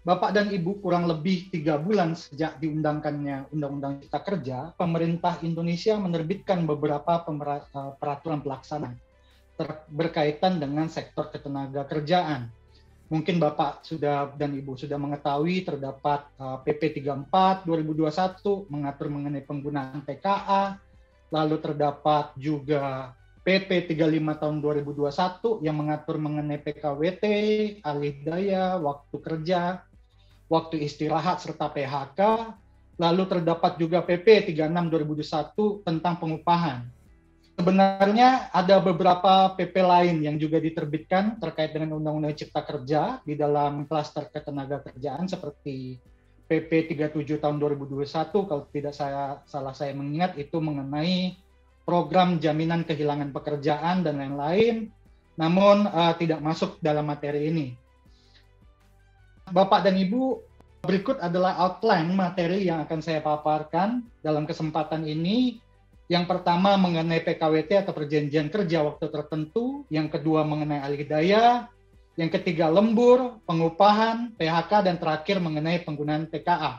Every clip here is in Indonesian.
Bapak dan Ibu, kurang lebih 3 bulan sejak diundangkannya Undang-Undang Cipta Kerja, pemerintah Indonesia menerbitkan beberapa peraturan pelaksana berkaitan dengan sektor ketenaga kerjaan. Mungkin Bapak dan Ibu sudah mengetahui terdapat PP 34 2021 mengatur mengenai penggunaan PKA, lalu terdapat juga PP 35 tahun 2021 yang mengatur mengenai PKWT, alih daya, waktu kerja, waktu istirahat serta PHK, lalu terdapat juga PP 36 2021 tentang pengupahan. Sebenarnya ada beberapa PP lain yang juga diterbitkan terkait dengan Undang-Undang Cipta Kerja di dalam klaster ketenaga kerjaan seperti PP 37 tahun 2021 kalau tidak salah saya mengingat itu mengenai program jaminan kehilangan pekerjaan dan lain-lain, namun tidak masuk dalam materi ini. Bapak dan Ibu, berikut adalah outline materi yang akan saya paparkan dalam kesempatan ini. Yang pertama mengenai PKWT atau perjanjian kerja waktu tertentu, yang kedua mengenai alih daya, yang ketiga lembur, pengupahan, PHK, dan terakhir mengenai penggunaan PKA.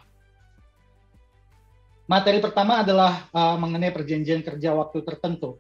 Materi pertama adalah mengenai perjanjian kerja waktu tertentu.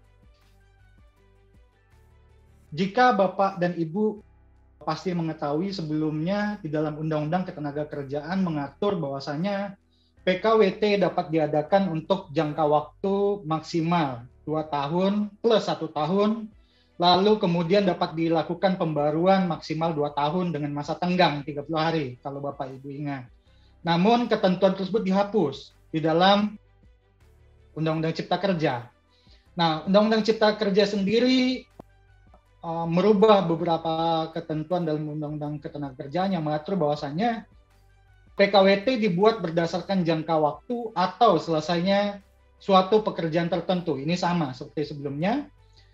Jika Bapak dan Ibu pasti mengetahui sebelumnya di dalam Undang-Undang Ketenagakerjaan mengatur bahwasanya PKWT dapat diadakan untuk jangka waktu maksimal 2 tahun plus 1 tahun, lalu kemudian dapat dilakukan pembaruan maksimal 2 tahun dengan masa tenggang 30 hari, kalau Bapak Ibu ingat. Namun ketentuan tersebut dihapus di dalam Undang-Undang Cipta Kerja. Nah, Undang-Undang Cipta Kerja sendiri merubah beberapa ketentuan dalam Undang-Undang Ketenagakerjaan yang mengatur bahwasannya PKWT dibuat berdasarkan jangka waktu atau selesainya suatu pekerjaan tertentu. Ini sama seperti sebelumnya.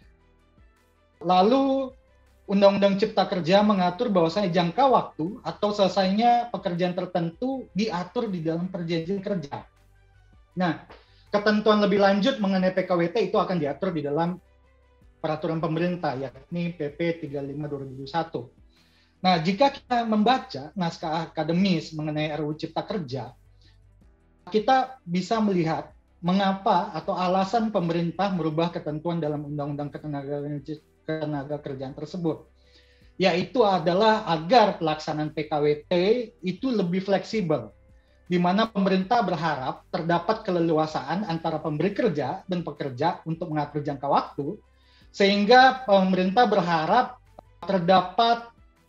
Lalu Undang-Undang Cipta Kerja mengatur bahwasanya jangka waktu atau selesainya pekerjaan tertentu diatur di dalam perjanjian kerja. Nah, ketentuan lebih lanjut mengenai PKWT itu akan diatur di dalam peraturan pemerintah, yakni PP 35 2021. Nah, jika kita membaca naskah akademis mengenai RUU Cipta Kerja, kita bisa melihat mengapa atau alasan pemerintah merubah ketentuan dalam Undang-Undang Ketenagakerjaan tersebut, yaitu adalah agar pelaksanaan PKWT itu lebih fleksibel, di mana pemerintah berharap terdapat keleluasaan antara pemberi kerja dan pekerja untuk mengatur jangka waktu, sehingga pemerintah berharap terdapat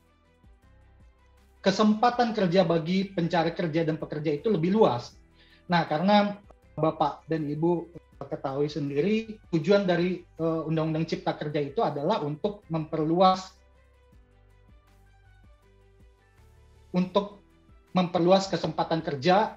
kesempatan kerja bagi pencari kerja dan pekerja itu lebih luas. Nah, karena Bapak dan Ibu ketahui sendiri, tujuan dari Undang-Undang Cipta Kerja itu adalah untuk memperluas kesempatan kerja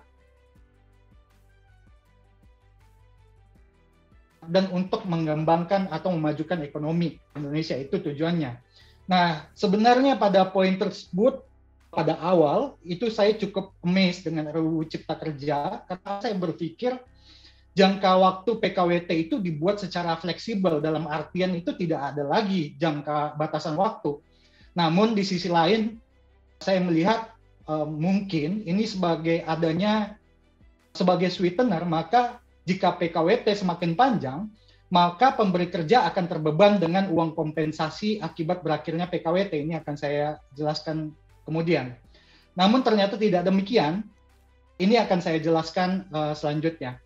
dan untuk mengembangkan atau memajukan ekonomi Indonesia, itu tujuannya. Nah, sebenarnya pada poin tersebut pada awal itu saya cukup amazed dengan RUU Cipta Kerja karena saya berpikir jangka waktu PKWT itu dibuat secara fleksibel, dalam artian itu tidak ada lagi jangka batasan waktu. Namun di sisi lain saya melihat mungkin ini sebagai sweetener, maka jika PKWT semakin panjang, maka pemberi kerja akan terbeban dengan uang kompensasi akibat berakhirnya PKWT. Ini akan saya jelaskan kemudian. Namun ternyata tidak demikian. Ini akan saya jelaskan selanjutnya.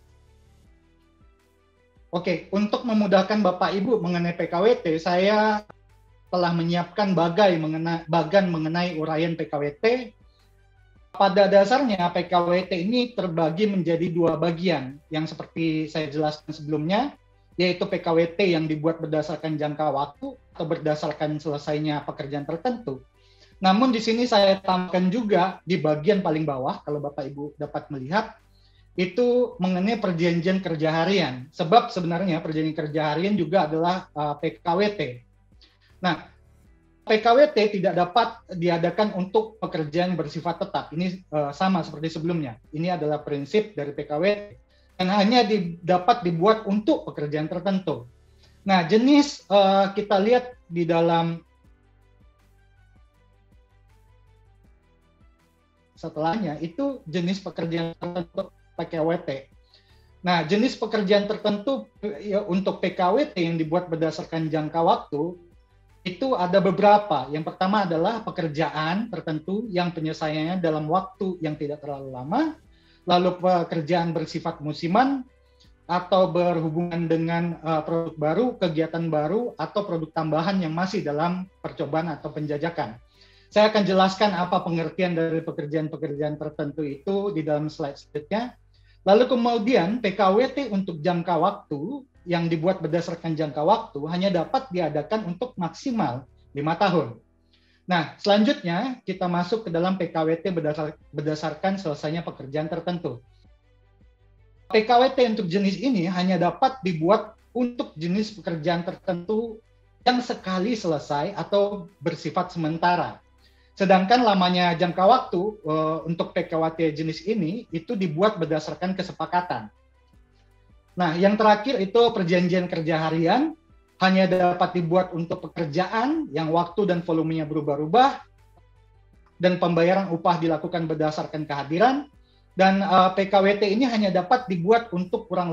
Oke, untuk memudahkan Bapak Ibu mengenai PKWT, saya telah menyiapkan bagan mengenai uraian PKWT. Pada dasarnya PKWT ini terbagi menjadi 2 bagian yang seperti saya jelaskan sebelumnya, yaitu PKWT yang dibuat berdasarkan jangka waktu atau berdasarkan selesainya pekerjaan tertentu. Namun di sini saya tambahkan juga di bagian paling bawah, kalau Bapak Ibu dapat melihat, itu mengenai perjanjian kerja harian. Sebab sebenarnya perjanjian kerja harian juga adalah PKWT. Nah, PKWT tidak dapat diadakan untuk pekerjaan bersifat tetap. Ini sama seperti sebelumnya. Ini adalah prinsip dari PKWT dan hanya dapat dibuat untuk pekerjaan tertentu. Nah, jenis kita lihat di dalam setelahnya itu jenis pekerjaan tertentu PKWT. Nah, jenis pekerjaan tertentu ya, untuk PKWT yang dibuat berdasarkan jangka waktu itu ada beberapa. Yang pertama adalah pekerjaan tertentu yang penyelesaiannya dalam waktu yang tidak terlalu lama, lalu pekerjaan bersifat musiman, atau berhubungan dengan produk baru, kegiatan baru, atau produk tambahan yang masih dalam percobaan atau penjajakan. Saya akan jelaskan apa pengertian dari pekerjaan-pekerjaan tertentu itu di dalam slide selanjutnya. Lalu kemudian PKWT untuk jangka waktu yang dibuat berdasarkan jangka waktu hanya dapat diadakan untuk maksimal 5 tahun. Nah, selanjutnya kita masuk ke dalam PKWT berdasarkan selesainya pekerjaan tertentu. PKWT untuk jenis ini hanya dapat dibuat untuk jenis pekerjaan tertentu yang sekali selesai atau bersifat sementara. Sedangkan lamanya jangka waktu untuk PKWT jenis ini itu dibuat berdasarkan kesepakatan. Nah, yang terakhir itu perjanjian kerja harian hanya dapat dibuat untuk pekerjaan yang waktu dan volumenya berubah-ubah dan pembayaran upah dilakukan berdasarkan kehadiran. Dan PKWT ini hanya dapat dibuat untuk kurang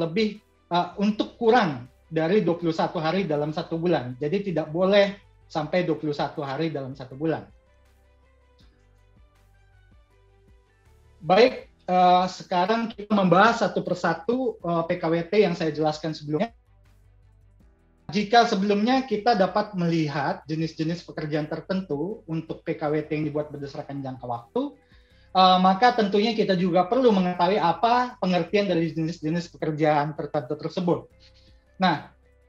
dari 21 hari dalam 1 bulan. Jadi tidak boleh sampai 21 hari dalam 1 bulan. Baik, sekarang kita membahas satu persatu PKWT yang saya jelaskan sebelumnya. Jika sebelumnya kita dapat melihat jenis-jenis pekerjaan tertentu untuk PKWT yang dibuat berdasarkan jangka waktu, maka tentunya kita juga perlu mengetahui apa pengertian dari jenis-jenis pekerjaan tertentu tersebut. Nah,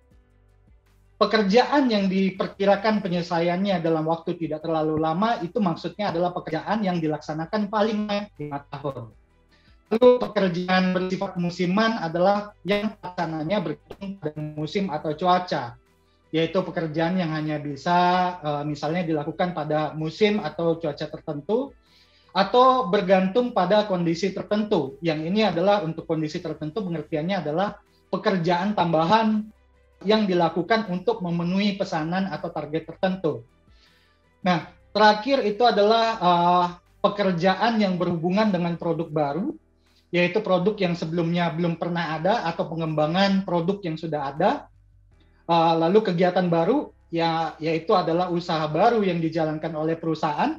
pekerjaan yang diperkirakan penyelesaiannya dalam waktu tidak terlalu lama itu maksudnya adalah pekerjaan yang dilaksanakan paling 5 tahun. Lalu pekerjaan bersifat musiman adalah yang pelaksananya bergantung pada musim atau cuaca, yaitu pekerjaan yang hanya bisa misalnya dilakukan pada musim atau cuaca tertentu, atau bergantung pada kondisi tertentu. Yang ini adalah untuk kondisi tertentu pengertiannya adalah pekerjaan tambahan yang dilakukan untuk memenuhi pesanan atau target tertentu. Nah, terakhir itu adalah pekerjaan yang berhubungan dengan produk baru, yaitu produk yang sebelumnya belum pernah ada atau pengembangan produk yang sudah ada. Lalu kegiatan baru, yaitu adalah usaha baru yang dijalankan oleh perusahaan,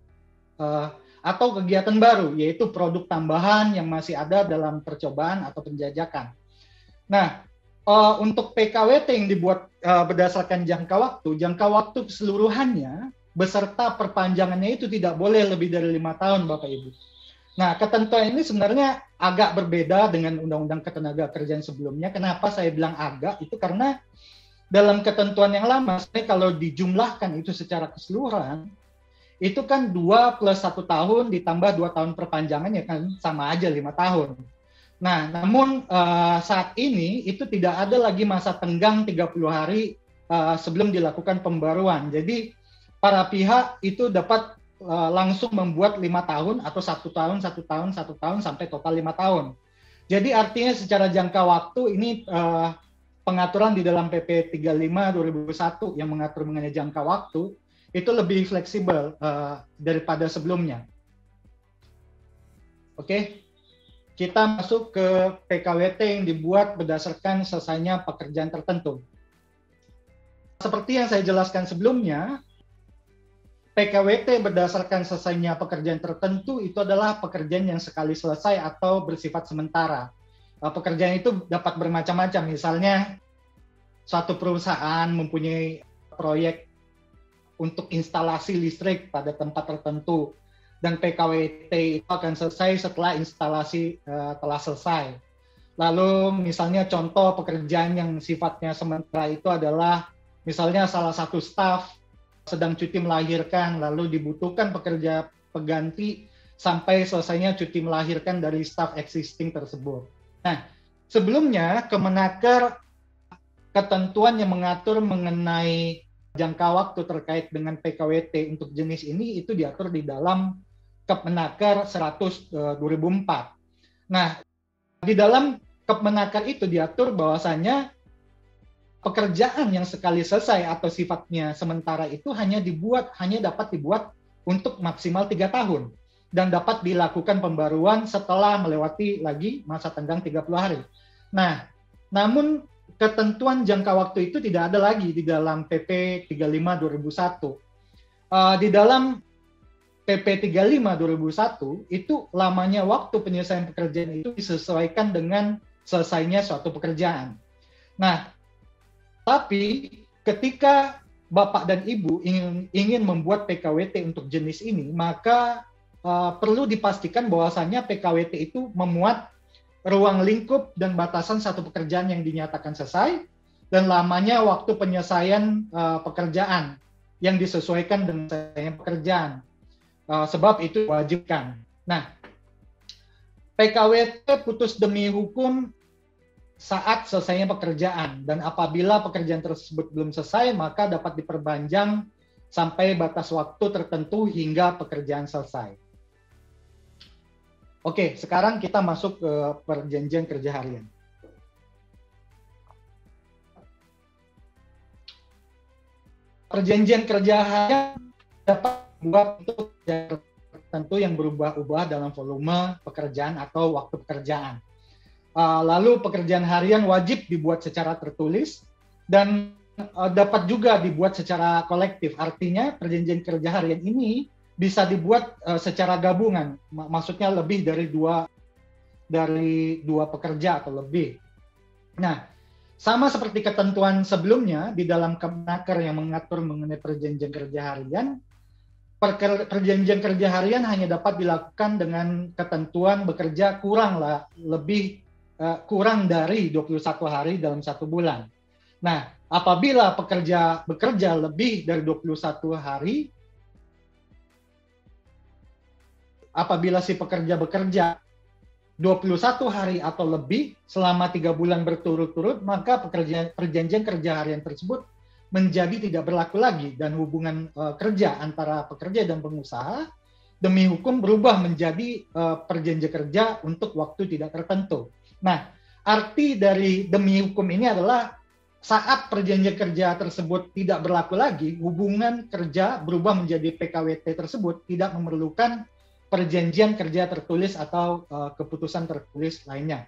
atau kegiatan baru, yaitu produk tambahan yang masih ada dalam percobaan atau penjajakan. Nah, untuk PKWT yang dibuat berdasarkan jangka waktu keseluruhannya beserta perpanjangannya itu tidak boleh lebih dari 5 tahun, Bapak Ibu. Nah, ketentuan ini sebenarnya agak berbeda dengan Undang-Undang Ketenagakerjaan sebelumnya. Kenapa saya bilang agak? Itu karena dalam ketentuan yang lama, kalau dijumlahkan itu secara keseluruhan, itu kan 2 plus 1 tahun ditambah 2 tahun perpanjangan ya kan sama aja 5 tahun. Nah, namun saat ini itu tidak ada lagi masa tenggang 30 hari sebelum dilakukan pembaruan. Jadi para pihak itu dapat langsung membuat 5 tahun atau 1 tahun, 1 tahun, 1 tahun sampai total 5 tahun. Jadi artinya secara jangka waktu ini pengaturan di dalam PP 35 2001 yang mengatur mengenai jangka waktu itu lebih fleksibel daripada sebelumnya. Oke, kita masuk ke PKWT yang dibuat berdasarkan selesainya pekerjaan tertentu. Seperti yang saya jelaskan sebelumnya, PKWT berdasarkan selesainya pekerjaan tertentu itu adalah pekerjaan yang sekali selesai atau bersifat sementara. Pekerjaan itu dapat bermacam-macam, misalnya suatu perusahaan mempunyai proyek untuk instalasi listrik pada tempat tertentu, dan PKWT itu akan selesai setelah instalasi telah selesai. Lalu misalnya contoh pekerjaan yang sifatnya sementara itu adalah misalnya salah satu staf sedang cuti melahirkan, lalu dibutuhkan pekerja pengganti sampai selesainya cuti melahirkan dari staf existing tersebut. Nah, sebelumnya Kemenaker ketentuan yang mengatur mengenai jangka waktu terkait dengan PKWT untuk jenis ini itu diatur di dalam Kemenaker 100 2004. Nah, di dalam Kemenaker itu diatur bahwasannya pekerjaan yang sekali selesai atau sifatnya sementara itu hanya dapat dibuat untuk maksimal 3 tahun. dan dapat dilakukan pembaruan setelah melewati lagi masa tenggang 30 hari. Nah, namun ketentuan jangka waktu itu tidak ada lagi di dalam PP 35 2001. Di dalam PP 35 2001 itu lamanya waktu penyelesaian pekerjaan itu disesuaikan dengan selesainya suatu pekerjaan. Nah, tapi ketika Bapak dan Ibu ingin membuat PKWT untuk jenis ini, maka perlu dipastikan bahwasannya PKWT itu memuat ruang lingkup dan batasan satu pekerjaan yang dinyatakan selesai dan lamanya waktu penyelesaian pekerjaan yang disesuaikan dengan selesainya pekerjaan. Sebab itu diwajibkan. Nah, PKWT putus demi hukum saat selesainya pekerjaan, dan apabila pekerjaan tersebut belum selesai, maka dapat diperpanjang sampai batas waktu tertentu hingga pekerjaan selesai. Oke, sekarang kita masuk ke perjanjian kerja harian. Perjanjian kerja harian dapat buat untuk tertentu yang berubah-ubah dalam volume pekerjaan atau waktu pekerjaan. Lalu pekerjaan harian wajib dibuat secara tertulis dan dapat juga dibuat secara kolektif. Artinya perjanjian kerja harian ini bisa dibuat secara gabungan, maksudnya lebih dari dua pekerja atau lebih. Nah, sama seperti ketentuan sebelumnya di dalam Kemenaker yang mengatur mengenai perjanjian kerja harian, perjanjian kerja harian hanya dapat dilakukan dengan ketentuan bekerja kurang dari 21 hari dalam satu bulan. Nah, apabila pekerja bekerja lebih dari 21 hari, apabila si pekerja bekerja 21 hari atau lebih selama 3 bulan berturut-turut, maka perjanjian kerja harian tersebut menjadi tidak berlaku lagi dan hubungan kerja antara pekerja dan pengusaha demi hukum berubah menjadi perjanjian kerja untuk waktu tidak tertentu. Nah, arti dari demi hukum ini adalah saat perjanjian kerja tersebut tidak berlaku lagi, hubungan kerja berubah menjadi PKWT tersebut tidak memerlukan perjanjian kerja tertulis atau keputusan tertulis lainnya.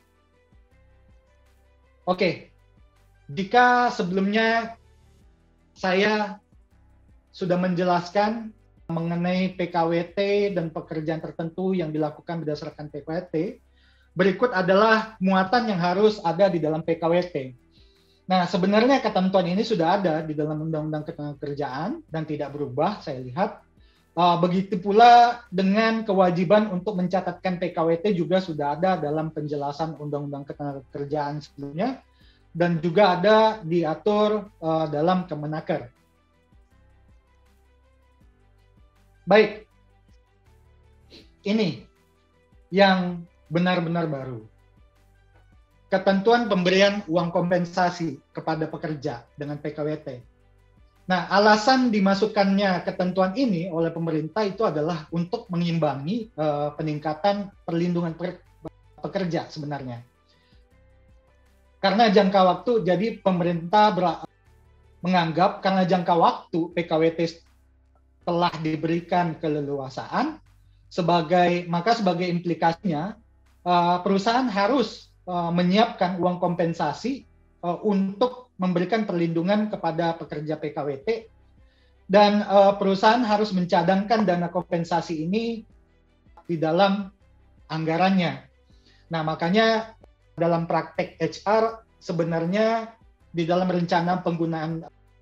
Oke, jika sebelumnya saya sudah menjelaskan mengenai PKWT dan pekerjaan tertentu yang dilakukan berdasarkan PKWT, berikut adalah muatan yang harus ada di dalam PKWT. Nah, sebenarnya ketentuan ini sudah ada di dalam Undang-Undang Ketenagakerjaan dan tidak berubah, saya lihat. Begitu pula dengan kewajiban untuk mencatatkan PKWT juga sudah ada dalam penjelasan Undang-Undang Ketenagakerjaan sebelumnya dan juga ada diatur dalam Kemenaker. Baik, ini yang benar-benar baru. Ketentuan pemberian uang kompensasi kepada pekerja dengan PKWT. Nah, alasan dimasukkannya ketentuan ini oleh pemerintah itu adalah untuk mengimbangi peningkatan perlindungan pekerja sebenarnya. Karena jangka waktu, jadi pemerintah menganggap karena jangka waktu PKWT telah diberikan keleluasaan, maka sebagai implikasinya perusahaan harus menyiapkan uang kompensasi untuk memberikan perlindungan kepada pekerja PKWT dan perusahaan harus mencadangkan dana kompensasi ini di dalam anggarannya. Nah, makanya dalam praktek HR sebenarnya di dalam rencana penggunaan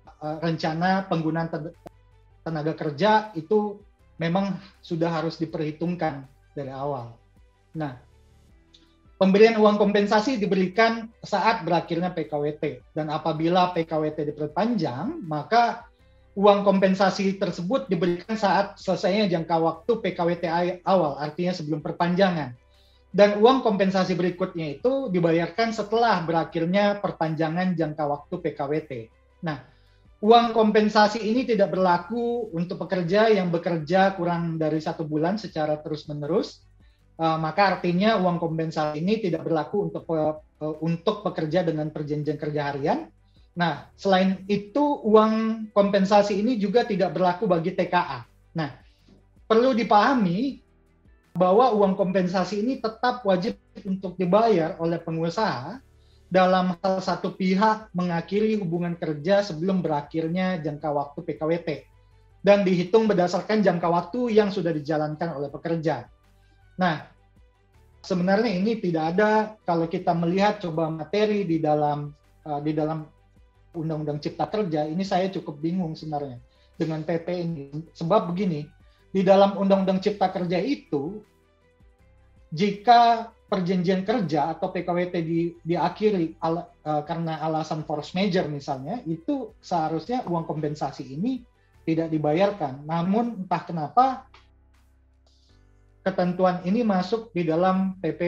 tenaga kerja itu memang sudah harus diperhitungkan dari awal. Nah, pemberian uang kompensasi diberikan saat berakhirnya PKWT dan apabila PKWT diperpanjang, maka uang kompensasi tersebut diberikan saat selesainya jangka waktu PKWT awal, artinya sebelum perpanjangan. Dan uang kompensasi berikutnya itu dibayarkan setelah berakhirnya perpanjangan jangka waktu PKWT. Nah, uang kompensasi ini tidak berlaku untuk pekerja yang bekerja kurang dari 1 bulan secara terus-menerus. Maka artinya uang kompensasi ini tidak berlaku untuk pekerja dengan perjanjian kerja harian. Nah, selain itu uang kompensasi ini juga tidak berlaku bagi TKA. Nah, perlu dipahami bahwa uang kompensasi ini tetap wajib untuk dibayar oleh pengusaha dalam hal satu pihak mengakhiri hubungan kerja sebelum berakhirnya jangka waktu PKWT dan dihitung berdasarkan jangka waktu yang sudah dijalankan oleh pekerja. Nah, sebenarnya ini tidak ada kalau kita melihat coba materi di dalam Undang-Undang Cipta Kerja, ini saya cukup bingung sebenarnya dengan PP ini. Sebab begini, di dalam Undang-Undang Cipta Kerja itu, jika perjanjian kerja atau PKWT diakhiri karena alasan force majeure misalnya, itu seharusnya uang kompensasi ini tidak dibayarkan. Namun entah kenapa ketentuan ini masuk di dalam PP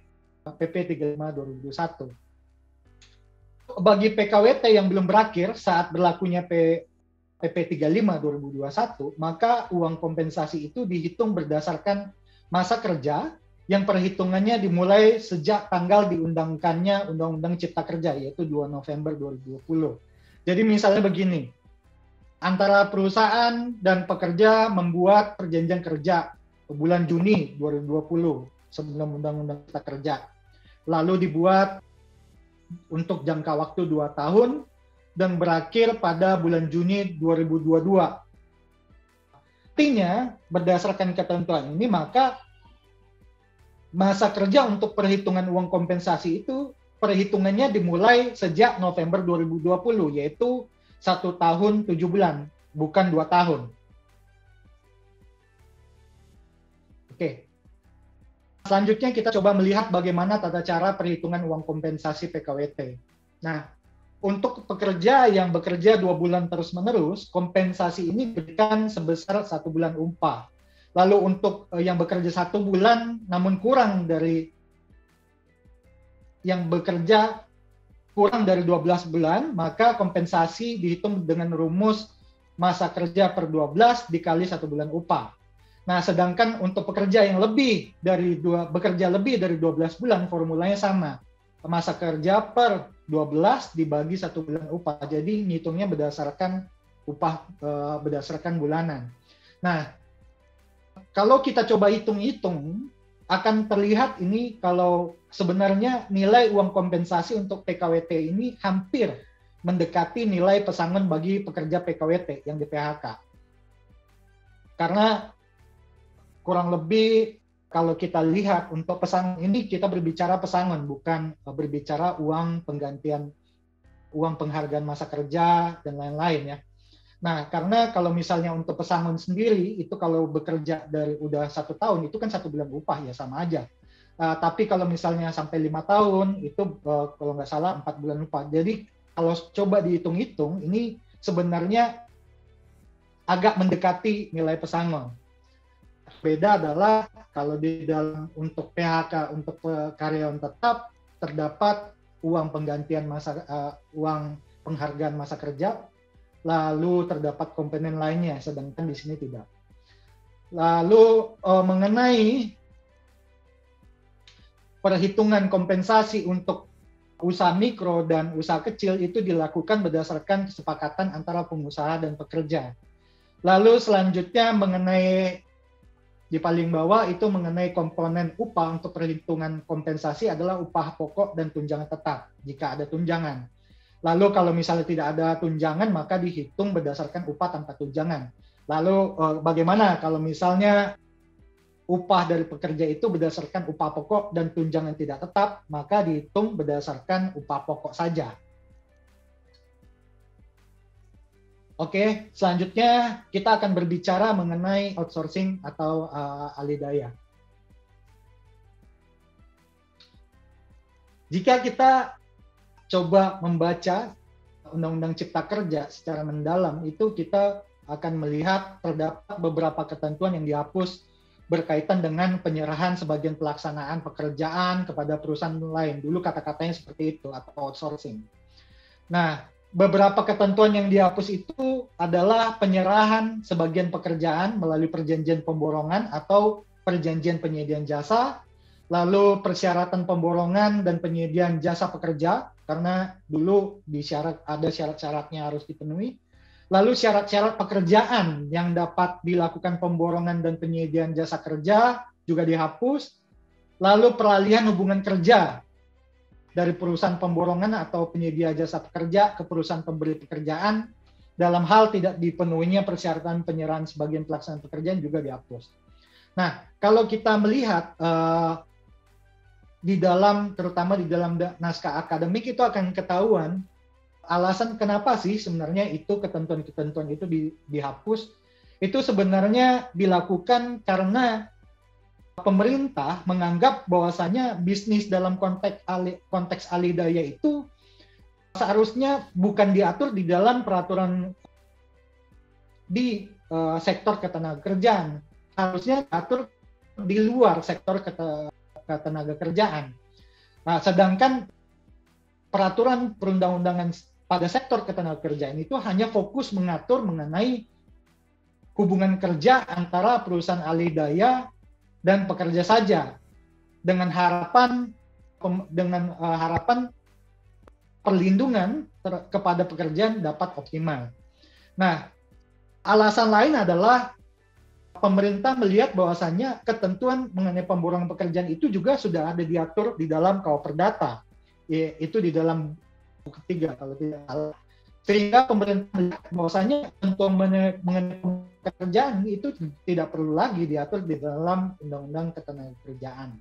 35/2021. Bagi PKWT yang belum berakhir saat berlakunya PP 35/2021, maka uang kompensasi itu dihitung berdasarkan masa kerja yang perhitungannya dimulai sejak tanggal diundangkannya Undang-Undang Cipta Kerja, yaitu 2 November 2020. Jadi misalnya begini, antara perusahaan dan pekerja membuat perjanjian kerja bulan Juni 2020 sebelum Undang-Undang Cipta Kerja. Lalu dibuat untuk jangka waktu 2 tahun dan berakhir pada bulan Juni 2022. Artinya, berdasarkan ketentuan ini, maka masa kerja untuk perhitungan uang kompensasi itu perhitungannya dimulai sejak November 2020, yaitu 1 tahun 7 bulan, bukan 2 tahun. Oke. Selanjutnya kita coba melihat bagaimana tata cara perhitungan uang kompensasi PKWT. Nah, untuk pekerja yang bekerja 2 bulan terus-menerus, kompensasi ini diberikan sebesar 1 bulan upah. Lalu untuk yang bekerja 1 bulan namun kurang dari yang bekerja kurang dari 12 bulan, maka kompensasi dihitung dengan rumus masa kerja per 12 dikali 1 bulan upah. Nah, sedangkan untuk pekerja yang bekerja lebih dari 12 bulan, formulanya sama. Masa kerja per 12 dibagi 1 bulan upah. Jadi ngitungnya berdasarkan upah berdasarkan bulanan. Nah, kalau kita coba hitung-hitung, akan terlihat ini kalau sebenarnya nilai uang kompensasi untuk PKWT ini hampir mendekati nilai pesangon bagi pekerja PKWT yang di PHK. Karena kurang lebih kalau kita lihat untuk pesangon ini kita berbicara pesangon, bukan berbicara uang penggantian, uang penghargaan masa kerja dan lain-lain ya. Nah, karena kalau misalnya untuk pesangon sendiri itu kalau bekerja dari udah 1 tahun itu kan 1 bulan upah ya sama aja. Tapi kalau misalnya sampai 5 tahun itu kalau nggak salah 4 bulan upah. Jadi kalau coba dihitung-hitung ini sebenarnya agak mendekati nilai pesangon. Beda adalah kalau di dalam untuk PHK untuk karyawan tetap terdapat uang penggantian uang penghargaan masa kerja, lalu terdapat komponen lainnya, sedangkan di sini tidak. Lalu mengenai perhitungan kompensasi untuk usaha mikro dan usaha kecil itu dilakukan berdasarkan kesepakatan antara pengusaha dan pekerja. Lalu selanjutnya mengenai di paling bawah itu mengenai komponen upah untuk perhitungan kompensasi adalah upah pokok dan tunjangan tetap jika ada tunjangan. Lalu kalau misalnya tidak ada tunjangan maka dihitung berdasarkan upah tanpa tunjangan. Lalu bagaimana kalau misalnya upah dari pekerja itu berdasarkan upah pokok dan tunjangan tidak tetap, maka dihitung berdasarkan upah pokok saja. Oke, selanjutnya kita akan berbicara mengenai outsourcing atau alih daya. Jika kita coba membaca Undang-Undang Cipta Kerja secara mendalam, itu kita akan melihat terdapat beberapa ketentuan yang dihapus berkaitan dengan penyerahan sebagian pelaksanaan pekerjaan kepada perusahaan lain. Dulu kata-katanya seperti itu, atau outsourcing. Nah, beberapa ketentuan yang dihapus itu adalah penyerahan sebagian pekerjaan melalui perjanjian pemborongan atau perjanjian penyediaan jasa, lalu persyaratan pemborongan dan penyediaan jasa pekerja, karena dulu ada syarat-syaratnya harus dipenuhi, lalu syarat-syarat pekerjaan yang dapat dilakukan pemborongan dan penyediaan jasa kerja, juga dihapus. Lalu peralihan hubungan kerja dari perusahaan pemborongan atau penyedia jasa pekerja ke perusahaan pemberi pekerjaan dalam hal tidak dipenuhinya persyaratan penyerahan sebagian pelaksanaan pekerjaan juga dihapus. Nah, kalau kita melihat terutama di dalam naskah akademik itu akan ketahuan alasan kenapa sih sebenarnya itu ketentuan-ketentuan itu dihapus. Itu sebenarnya dilakukan karena pemerintah menganggap bahwasanya bisnis dalam konteks alih daya itu seharusnya bukan diatur di dalam peraturan di sektor ketenagakerjaan, harusnya diatur di luar sektor ketenagakerjaan. Nah, sedangkan peraturan perundang-undangan pada sektor ketenagakerjaan itu hanya fokus mengatur mengenai hubungan kerja antara perusahaan alih daya dan pekerja saja, dengan harapan perlindungan kepada pekerjaan dapat optimal. Nah, alasan lain adalah pemerintah melihat bahwasannya ketentuan mengenai pemborongan pekerjaan itu juga sudah ada diatur di dalam KUH Perdata, yaitu di dalam buku 3 kalau tidak salah. Sehingga pemerintah melihat bahwasanya ketentuan mengenai pekerjaan itu tidak perlu lagi diatur di dalam Undang-Undang Ketenagakerjaan.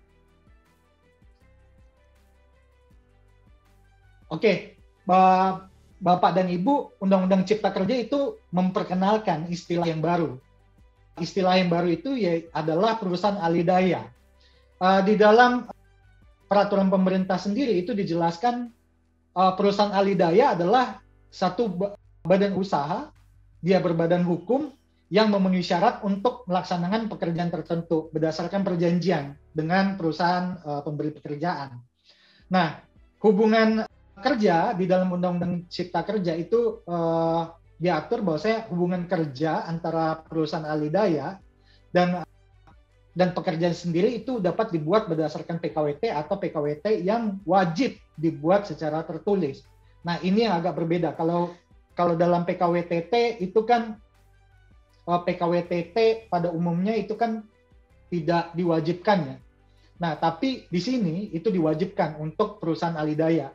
Oke, Bapak dan Ibu, Undang-Undang Cipta Kerja itu memperkenalkan istilah yang baru. Istilah yang baru itu adalah perusahaan alih daya. Di dalam peraturan pemerintah sendiri itu dijelaskan perusahaan alih daya adalah satu badan usaha, dia berbadan hukum yang memenuhi syarat untuk melaksanakan pekerjaan tertentu berdasarkan perjanjian dengan perusahaan pemberi pekerjaan. Nah, hubungan kerja di dalam Undang-Undang Cipta Kerja itu diatur bahwasanya hubungan kerja antara perusahaan alih daya dan pekerjaan sendiri itu dapat dibuat berdasarkan PKWT atau PKWT yang wajib dibuat secara tertulis. Nah, ini yang agak berbeda. Kalau dalam PKWTT itu kan PKWTT pada umumnya itu kan tidak diwajibkan ya. Nah, tapi di sini itu diwajibkan untuk perusahaan alih daya.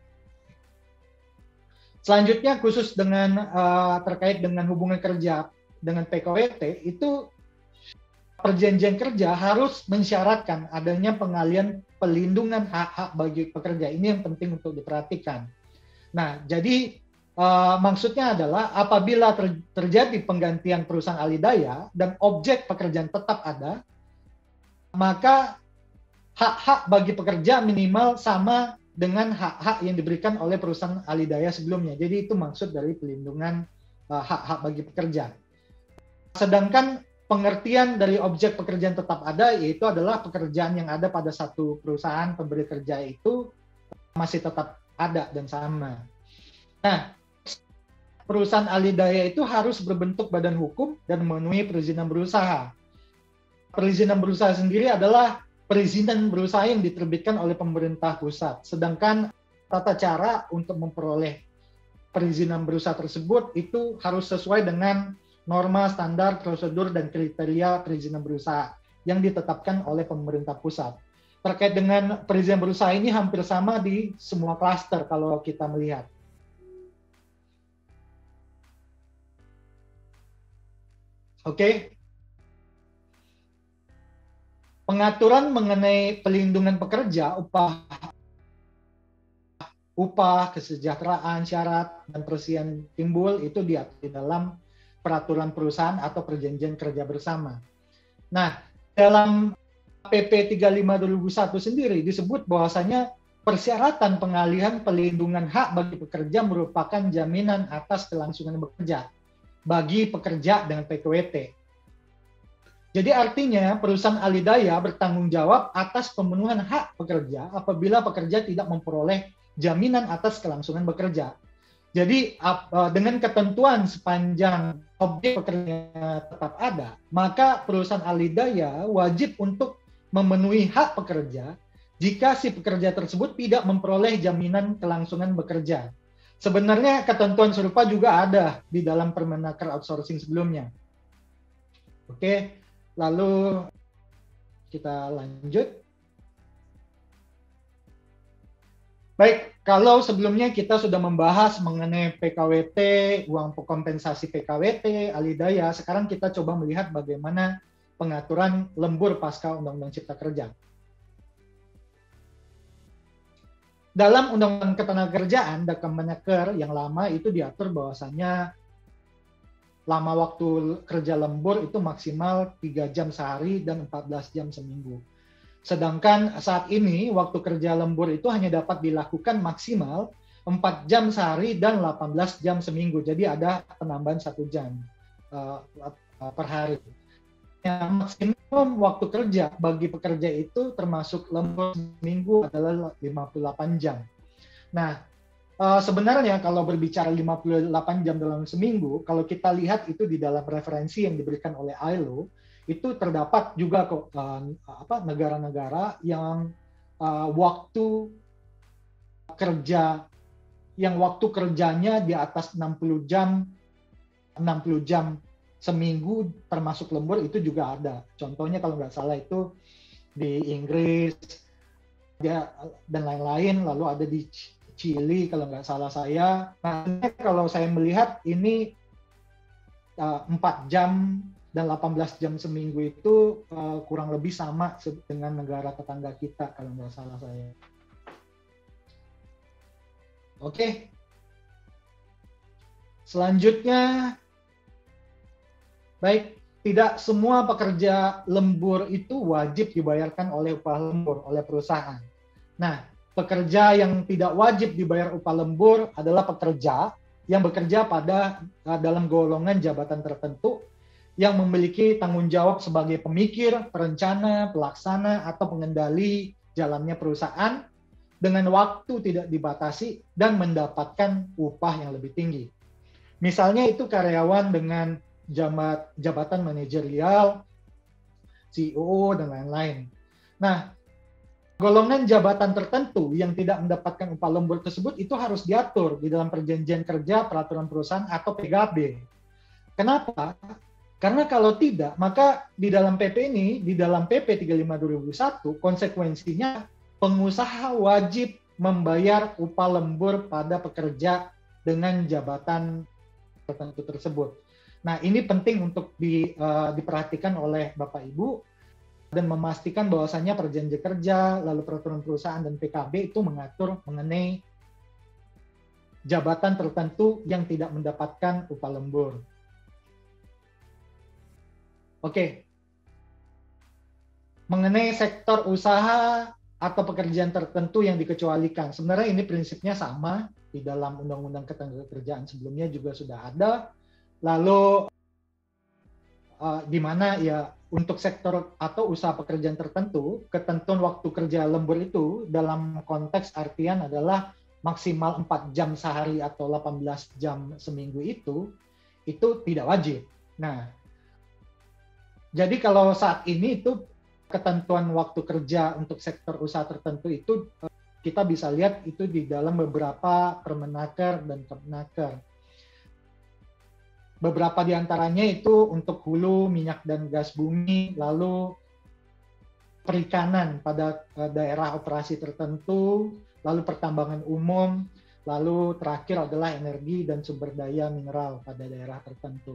Selanjutnya khusus dengan terkait dengan hubungan kerja dengan PKWT itu perjanjian kerja harus mensyaratkan adanya pengalian pelindungan hak-hak bagi pekerja. Ini yang penting untuk diperhatikan. Nah, jadi maksudnya adalah apabila terjadi penggantian perusahaan alih daya dan objek pekerjaan tetap ada, maka hak-hak bagi pekerja minimal sama dengan hak-hak yang diberikan oleh perusahaan alih daya sebelumnya. Jadi itu maksud dari pelindungan hak-hak bagi pekerja. Sedangkan pengertian dari objek pekerjaan tetap ada yaitu adalah pekerjaan yang ada pada satu perusahaan pemberi kerja itu masih tetap ada dan sama. Nah, perusahaan alih daya itu harus berbentuk badan hukum dan memenuhi perizinan berusaha. Perizinan berusaha sendiri adalah perizinan berusaha yang diterbitkan oleh pemerintah pusat. Sedangkan tata cara untuk memperoleh perizinan berusaha tersebut itu harus sesuai dengan norma, standar, prosedur, dan kriteria perizinan berusaha yang ditetapkan oleh pemerintah pusat. Terkait dengan perizinan berusaha ini hampir sama di semua klaster kalau kita melihat. Oke. Pengaturan mengenai pelindungan pekerja, upah, kesejahteraan, syarat, dan persian timbul itu diatur di dalam peraturan perusahaan atau perjanjian kerja bersama. Nah, dalam PP 35/2001 sendiri disebut bahwasanya persyaratan pengalihan pelindungan hak bagi pekerja merupakan jaminan atas kelangsungan bekerja bagi pekerja dengan PKWT. Jadi artinya perusahaan alih daya bertanggung jawab atas pemenuhan hak pekerja apabila pekerja tidak memperoleh jaminan atas kelangsungan bekerja. Jadi dengan ketentuan sepanjang objek pekerja tetap ada, maka perusahaan alih daya wajib untuk memenuhi hak pekerja jika si pekerja tersebut tidak memperoleh jaminan kelangsungan bekerja. Sebenarnya ketentuan serupa juga ada di dalam Permenaker outsourcing sebelumnya. Oke, lalu kita lanjut. Baik, kalau sebelumnya kita sudah membahas mengenai PKWT, uang kompensasi PKWT, alidaya, sekarang kita coba melihat bagaimana pengaturan lembur pasca Undang-Undang Cipta Kerja. Dalam Undang-Undang Ketenagakerjaan, Kemenaker yang lama itu diatur bahwasannya lama waktu kerja lembur itu maksimal 3 jam sehari dan 14 jam seminggu. Sedangkan saat ini waktu kerja lembur itu hanya dapat dilakukan maksimal 4 jam sehari dan 18 jam seminggu. Jadi ada penambahan 1 jam per hari. Yang maksimum waktu kerja bagi pekerja itu termasuk lembur seminggu adalah 58 jam. Nah, sebenarnya kalau berbicara 58 jam dalam seminggu, kalau kita lihat itu di dalam referensi yang diberikan oleh ILO, itu terdapat juga kok negara-negara yang waktu kerja yang waktu kerjanya di atas 60 jam seminggu termasuk lembur itu juga ada. Contohnya kalau nggak salah itu di Inggris dan lain-lain, lalu ada di Chili kalau nggak salah saya. Nah, kalau saya melihat ini 4 jam dan 18 jam seminggu itu kurang lebih sama dengan negara tetangga kita kalau nggak salah saya. Oke. Selanjutnya, baik, tidak semua pekerja lembur itu wajib dibayarkan oleh upah lembur oleh perusahaan. Nah, pekerja yang tidak wajib dibayar upah lembur adalah pekerja yang bekerja dalam golongan jabatan tertentu yang memiliki tanggung jawab sebagai pemikir, perencana, pelaksana, atau pengendali jalannya perusahaan dengan waktu tidak dibatasi dan mendapatkan upah yang lebih tinggi. Misalnya itu karyawan dengan jabatan manajerial, CEO, dan lain-lain. Nah, golongan jabatan tertentu yang tidak mendapatkan upah lembur tersebut itu harus diatur di dalam perjanjian kerja, peraturan perusahaan, atau PKB. Kenapa? Karena kalau tidak, maka di dalam PP ini, di dalam PP 35/2001, konsekuensinya pengusaha wajib membayar upah lembur pada pekerja dengan jabatan tertentu tersebut. Nah, ini penting untuk diperhatikan oleh Bapak Ibu dan memastikan bahwasannya perjanjian kerja, lalu peraturan perusahaan dan PKB itu mengatur mengenai jabatan tertentu yang tidak mendapatkan upah lembur. Oke. Mengenai sektor usaha atau pekerjaan tertentu yang dikecualikan. Sebenarnya ini prinsipnya sama di dalam Undang-Undang Ketenagakerjaan sebelumnya juga sudah ada. Lalu di mana ya untuk sektor atau usaha pekerjaan tertentu, ketentuan waktu kerja lembur itu dalam konteks artian adalah maksimal 4 jam sehari atau 18 jam seminggu itu tidak wajib. Nah, jadi kalau saat ini itu ketentuan waktu kerja untuk sektor usaha tertentu itu kita bisa lihat itu di dalam beberapa Permenaker dan Kemenaker. Beberapa di antaranya itu untuk hulu, minyak dan gas bumi, lalu perikanan pada daerah operasi tertentu, lalu pertambangan umum, lalu terakhir adalah energi dan sumber daya mineral pada daerah tertentu.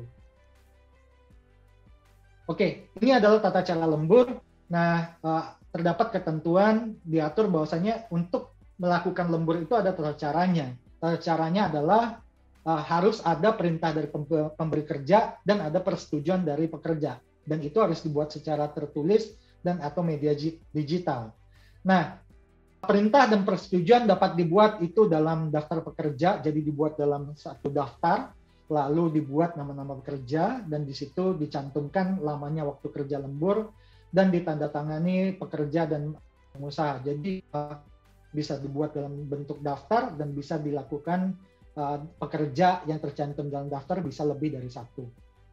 Oke, ini adalah tata cara lembur. Nah, terdapat ketentuan diatur bahwasanya untuk melakukan lembur itu ada tata caranya. Tata caranya adalah harus ada perintah dari pemberi kerja dan ada persetujuan dari pekerja. Dan itu harus dibuat secara tertulis dan atau media digital. Nah, perintah dan persetujuan dapat dibuat itu dalam daftar pekerja, jadi dibuat dalam satu daftar, lalu dibuat nama-nama pekerja, dan di situ dicantumkan lamanya waktu kerja lembur, dan ditandatangani pekerja dan pengusaha. Jadi bisa dibuat dalam bentuk daftar, dan bisa dilakukan pekerja yang tercantum dalam daftar bisa lebih dari satu.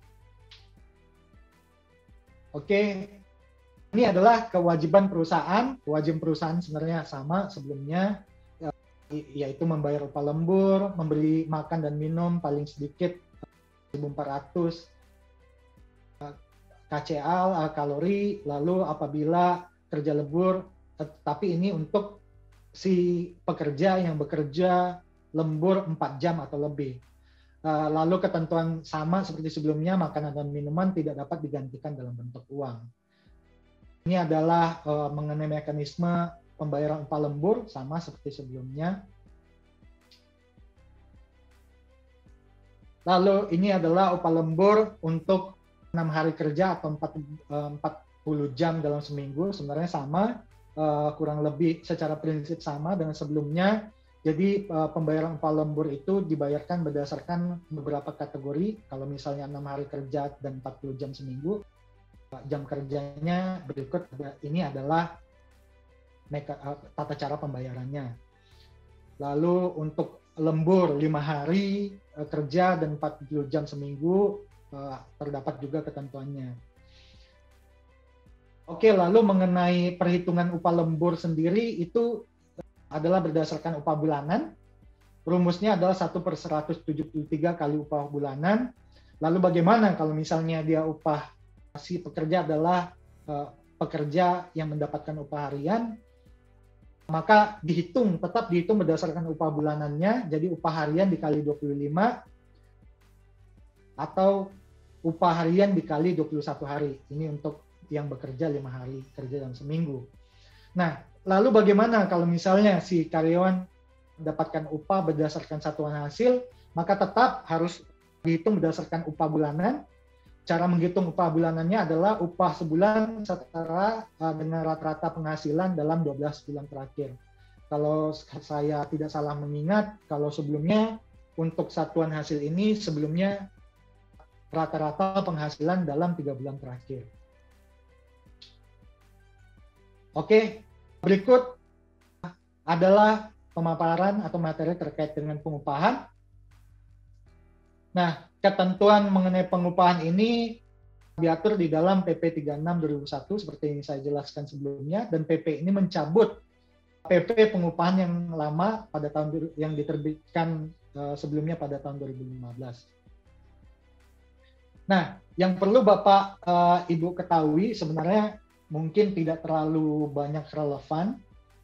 Oke, ini adalah kewajiban perusahaan. Kewajiban perusahaan sebenarnya sama sebelumnya, yaitu membayar upah lembur, memberi makan dan minum paling sedikit 1.400 KCA, kalori, lalu apabila kerja lembur, tapi ini untuk si pekerja yang bekerja lembur 4 jam atau lebih. Lalu ketentuan sama seperti sebelumnya, makanan dan minuman tidak dapat digantikan dalam bentuk uang. Ini adalah mengenai mekanisme pembayaran upah lembur, sama seperti sebelumnya. Lalu ini adalah upah lembur untuk 6 hari kerja atau 40 jam dalam seminggu, sebenarnya sama, kurang lebih secara prinsip sama dengan sebelumnya. Jadi pembayaran upah lembur itu dibayarkan berdasarkan beberapa kategori. Kalau misalnya 6 hari kerja dan 40 jam seminggu, jam kerjanya berikut. Ini adalah tata cara pembayarannya. Lalu untuk lembur 5 hari kerja dan 40 jam seminggu, terdapat juga ketentuannya. Oke, lalu mengenai perhitungan upah lembur sendiri itu adalah berdasarkan upah bulanan. Rumusnya adalah 1/173 kali upah bulanan. Lalu bagaimana kalau misalnya dia upah si pekerja adalah pekerja yang mendapatkan upah harian, maka tetap dihitung berdasarkan upah bulanannya, jadi upah harian dikali 25 atau upah harian dikali 21 hari. Ini untuk yang bekerja 5 hari kerja dalam seminggu. Nah, lalu bagaimana kalau misalnya si karyawan mendapatkan upah berdasarkan satuan hasil, maka tetap harus dihitung berdasarkan upah bulanan. Cara menghitung upah bulanannya adalah upah sebulan setara dengan rata-rata penghasilan dalam 12 bulan terakhir. Kalau saya tidak salah mengingat, kalau sebelumnya untuk satuan hasil ini sebelumnya rata-rata penghasilan dalam 3 bulan terakhir. Oke, berikut adalah pemaparan atau materi terkait dengan pengupahan. Nah, ketentuan mengenai pengupahan ini diatur di dalam PP 36/2001 seperti yang saya jelaskan sebelumnya, dan PP ini mencabut PP pengupahan yang lama pada tahun yang diterbitkan sebelumnya pada tahun 2015. Nah, yang perlu Bapak Ibu ketahui sebenarnya mungkin tidak terlalu banyak relevan.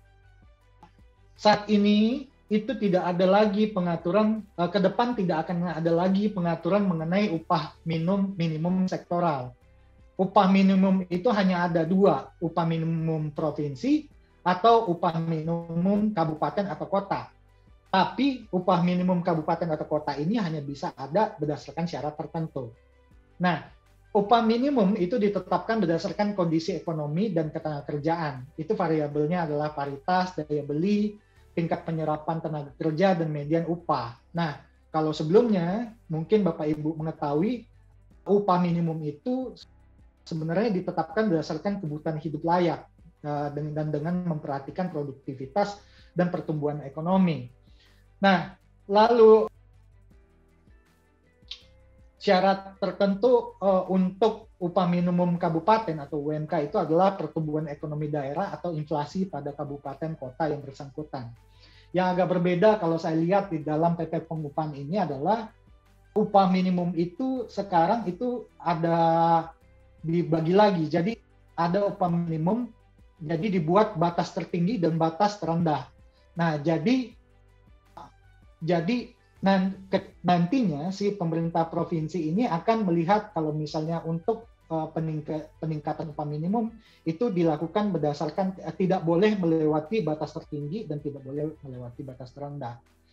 Saat ini itu tidak ada lagi pengaturan, ke depan tidak akan ada lagi pengaturan mengenai upah minimum sektoral. Upah minimum itu hanya ada dua, upah minimum provinsi atau upah minimum kabupaten atau kota. Tapi upah minimum kabupaten atau kota ini hanya bisa ada berdasarkan syarat tertentu. Nah, upah minimum itu ditetapkan berdasarkan kondisi ekonomi dan ketenagakerjaan. Itu variabelnya adalah paritas, daya beli, tingkat penyerapan tenaga kerja, dan median upah. Nah, kalau sebelumnya mungkin Bapak Ibu mengetahui upah minimum itu sebenarnya ditetapkan berdasarkan kebutuhan hidup layak dan dengan memperhatikan produktivitas dan pertumbuhan ekonomi. Nah, lalu syarat tertentu untuk upah minimum kabupaten atau UMK itu adalah pertumbuhan ekonomi daerah atau inflasi pada kabupaten kota yang bersangkutan. Yang agak berbeda kalau saya lihat di dalam PP pengupahan ini adalah upah minimum itu sekarang itu ada dibagi lagi. Jadi ada upah minimum, jadi dibuat batas tertinggi dan batas terendah. Nah, jadi nantinya si pemerintah provinsi ini akan melihat kalau misalnya untuk peningkatan upah minimum itu dilakukan berdasarkan tidak boleh melewati batas tertinggi dan tidak boleh melewati batas terendah.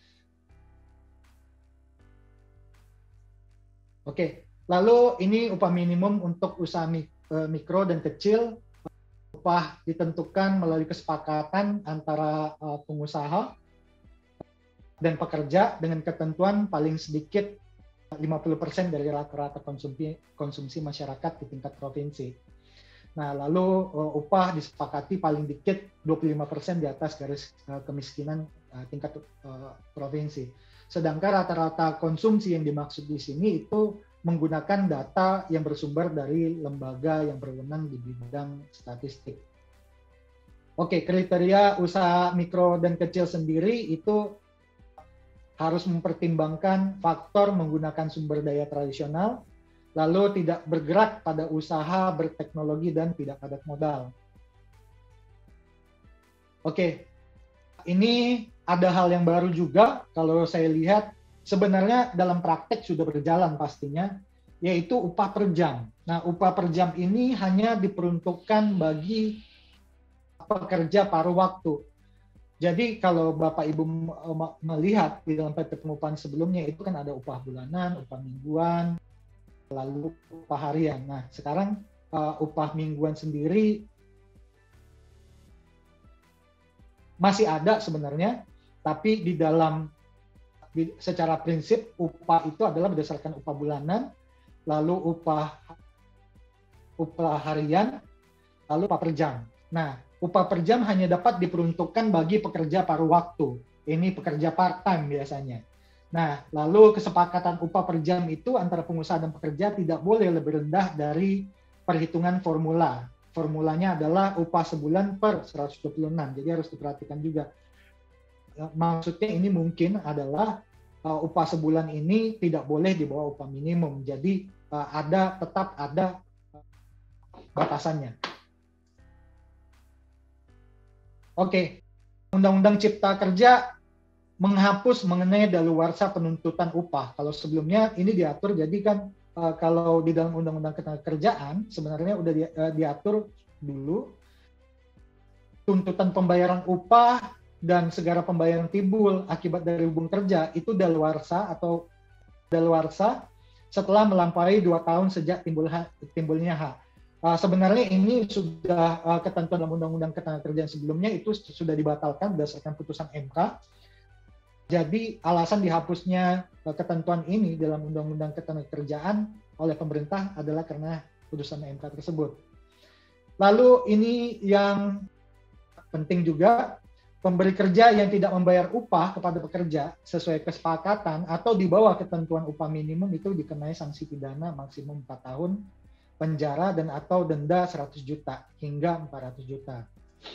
Oke, lalu ini upah minimum untuk usaha mikro dan kecil. Upah ditentukan melalui kesepakatan antara pengusaha dan pekerja dengan ketentuan paling sedikit 50% dari rata-rata konsumsi masyarakat di tingkat provinsi. Nah, lalu upah disepakati paling dikit 25% di atas garis kemiskinan tingkat provinsi. Sedangkan rata-rata konsumsi yang dimaksud di sini itu menggunakan data yang bersumber dari lembaga yang berwenang di bidang statistik. Oke, kriteria usaha mikro dan kecil sendiri itu harus mempertimbangkan faktor menggunakan sumber daya tradisional, lalu tidak bergerak pada usaha berteknologi dan tidak padat modal. Oke, ini ada hal yang baru juga kalau saya lihat sebenarnya dalam praktek sudah berjalan pastinya, yaitu upah per jam. Nah, upah per jam ini hanya diperuntukkan bagi pekerja paruh waktu. Jadi kalau Bapak Ibu melihat di dalam PT Pengupahan sebelumnya itu kan ada upah bulanan, upah mingguan, lalu upah harian. Nah, sekarang upah mingguan sendiri masih ada sebenarnya, tapi di dalam secara prinsip upah itu adalah berdasarkan upah bulanan, lalu upah harian, lalu upah per jam. Nah, upah per jam hanya dapat diperuntukkan bagi pekerja paruh waktu. Ini pekerja part-time biasanya. Nah, lalu kesepakatan upah per jam itu antara pengusaha dan pekerja tidak boleh lebih rendah dari perhitungan formula. Formulanya adalah upah sebulan per 126. Jadi harus diperhatikan juga. Maksudnya ini mungkin adalah upah sebulan ini tidak boleh di bawah upah minimum. Jadi tetap ada batasannya. Oke, Undang-Undang Cipta Kerja menghapus mengenai daluarsa penuntutan upah. Kalau sebelumnya ini diatur, jadi kan kalau di dalam Undang-Undang Ketenagakerjaan sebenarnya udah diatur dulu tuntutan pembayaran upah dan segala pembayaran timbul akibat dari hubungan kerja itu daluarsa setelah melampaui 2 tahun sejak timbulnya hak. Sebenarnya ini sudah ketentuan dalam Undang-Undang Ketenagakerjaan sebelumnya itu sudah dibatalkan berdasarkan putusan MK. Jadi alasan dihapusnya ketentuan ini dalam Undang-Undang Ketenagakerjaan oleh pemerintah adalah karena putusan MK tersebut. Lalu ini yang penting juga, pemberi kerja yang tidak membayar upah kepada pekerja sesuai kesepakatan atau di bawah ketentuan upah minimum itu dikenai sanksi pidana maksimum 4 tahun penjara dan atau denda 100 juta hingga 400 juta.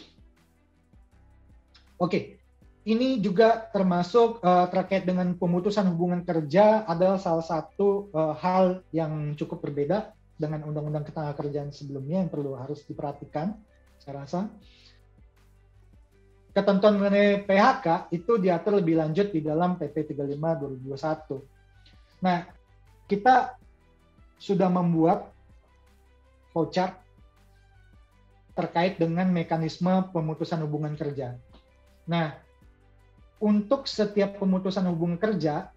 Oke. Ini juga termasuk terkait dengan pemutusan hubungan kerja adalah salah satu hal yang cukup berbeda dengan Undang-Undang Ketenagakerjaan sebelumnya yang perlu harus diperhatikan, saya rasa. Ketentuan mengenai PHK itu diatur lebih lanjut di dalam PP 35/2021. Nah, kita sudah membuat flowchart terkait dengan mekanisme pemutusan hubungan kerja. Nah, untuk setiap pemutusan hubungan kerja,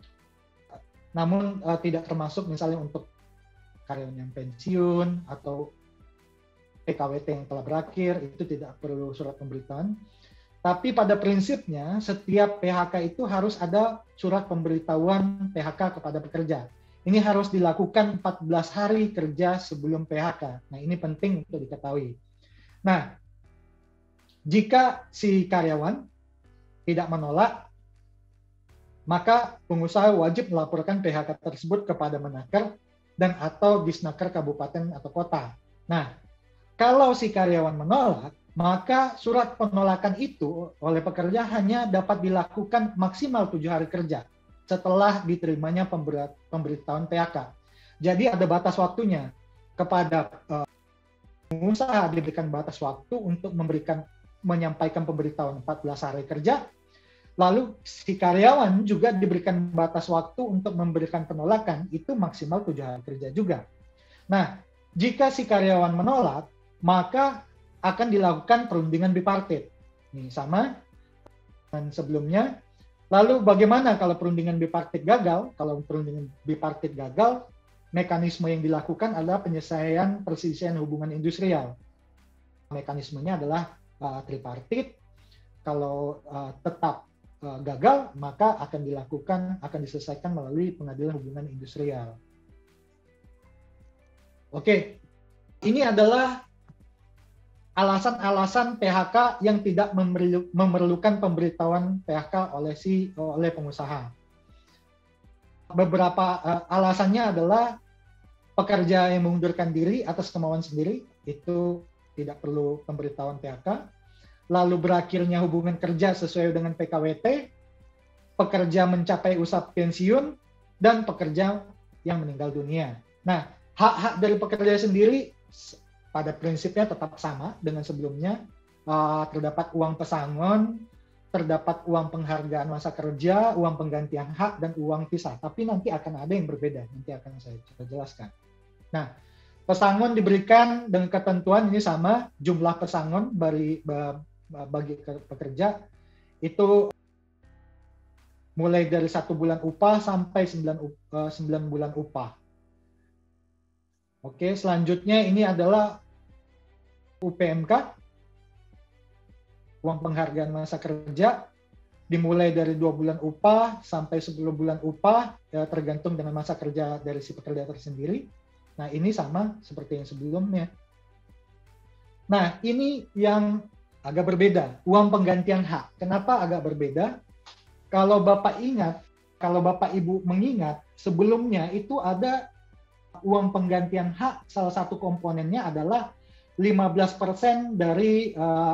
namun tidak termasuk misalnya untuk karyawan yang pensiun atau PKWT yang telah berakhir, itu tidak perlu surat pemberitahuan. Tapi pada prinsipnya, setiap PHK itu harus ada surat pemberitahuan PHK kepada pekerja. Ini harus dilakukan 14 hari kerja sebelum PHK. Nah, ini penting untuk diketahui. Nah, jika si karyawan tidak menolak, maka pengusaha wajib melaporkan PHK tersebut kepada Menaker dan atau Disnaker kabupaten atau kota. Nah, kalau si karyawan menolak, maka surat penolakan itu oleh pekerja hanya dapat dilakukan maksimal 7 hari kerja setelah diterimanya pemberitahuan PHK. Jadi ada batas waktunya. Kepada pengusaha diberikan batas waktu untuk menyampaikan pemberitahuan 14 hari kerja, lalu si karyawan juga diberikan batas waktu untuk memberikan penolakan, itu maksimal 7 hari kerja juga. Nah, jika si karyawan menolak, maka akan dilakukan perundingan bipartit. Ini sama dengan sebelumnya. Lalu bagaimana kalau perundingan bipartit gagal? Kalau perundingan bipartit gagal, mekanisme yang dilakukan adalah penyelesaian perselisihan hubungan industrial. Mekanismenya adalah tripartit. Kalau tetap gagal, maka akan diselesaikan melalui pengadilan hubungan industrial. Oke, ini adalah alasan-alasan PHK yang tidak memerlukan pemberitahuan PHK oleh pengusaha. Beberapa alasannya adalah pekerja yang mengundurkan diri atas kemauan sendiri, itu tidak perlu pemberitahuan PHK. Lalu berakhirnya hubungan kerja sesuai dengan PKWT, pekerja mencapai usia pensiun, dan pekerja yang meninggal dunia. Nah, hak-hak dari pekerja sendiri pada prinsipnya tetap sama dengan sebelumnya. Terdapat uang pesangon, terdapat uang penghargaan masa kerja, uang penggantian hak, dan uang pisah. Tapi nanti akan ada yang berbeda, nanti akan saya coba jelaskan. Nah, pesangon diberikan dengan ketentuan ini sama, jumlah pesangon bagi pekerja itu mulai dari 1 bulan upah sampai 9 bulan upah. Oke, selanjutnya ini adalah UPMK, uang penghargaan masa kerja, dimulai dari 2 bulan upah sampai 10 bulan upah, ya, tergantung dengan masa kerja dari si pekerja tersendiri. Nah, ini sama seperti yang sebelumnya. Nah, ini yang agak berbeda, uang penggantian hak. Kenapa agak berbeda? Kalau Bapak ingat, kalau Bapak Ibu mengingat, sebelumnya itu ada uang penggantian hak, salah satu komponennya adalah 15% dari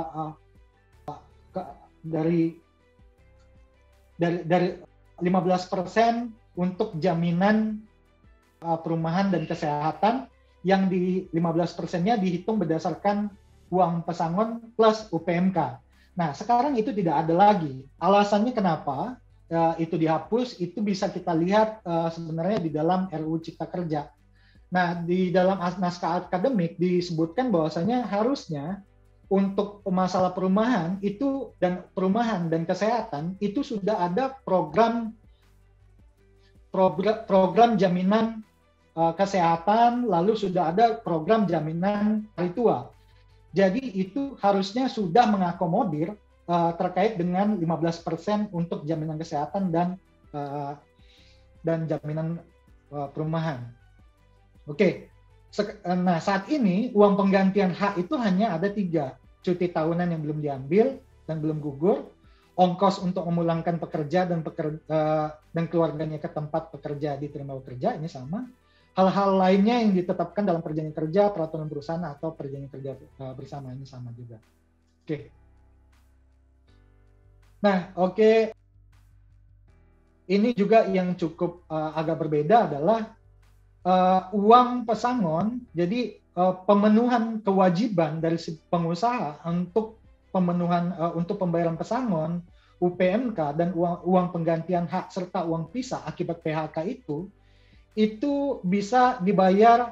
15% untuk jaminan perumahan dan kesehatan, yang di 15%-nya dihitung berdasarkan uang pesangon plus UPMK. Nah, sekarang itu tidak ada lagi. Alasannya kenapa itu dihapus, itu bisa kita lihat sebenarnya di dalam RUU Cipta Kerja. Nah, di dalam naskah akademik disebutkan bahwasanya harusnya untuk masalah perumahan dan kesehatan itu sudah ada program jaminan kesehatan, lalu sudah ada program jaminan hari tua. Jadi itu harusnya sudah mengakomodir terkait dengan 15% untuk jaminan kesehatan dan jaminan perumahan. Oke. Nah, saat ini uang penggantian hak itu hanya ada 3. Cuti tahunan yang belum diambil dan belum gugur, ongkos untuk memulangkan pekerja dan keluarganya ke tempat pekerja diterima bekerja, ini sama. Hal-hal lainnya yang ditetapkan dalam perjanjian kerja, peraturan perusahaan, atau perjanjian kerja bersama, ini sama juga. Oke. Nah, oke. Ini juga yang cukup agak berbeda adalah uang pesangon. Jadi pemenuhan kewajiban dari si pengusaha untuk pembayaran pesangon, UPMK, dan uang penggantian hak serta uang pisah akibat PHK itu bisa dibayar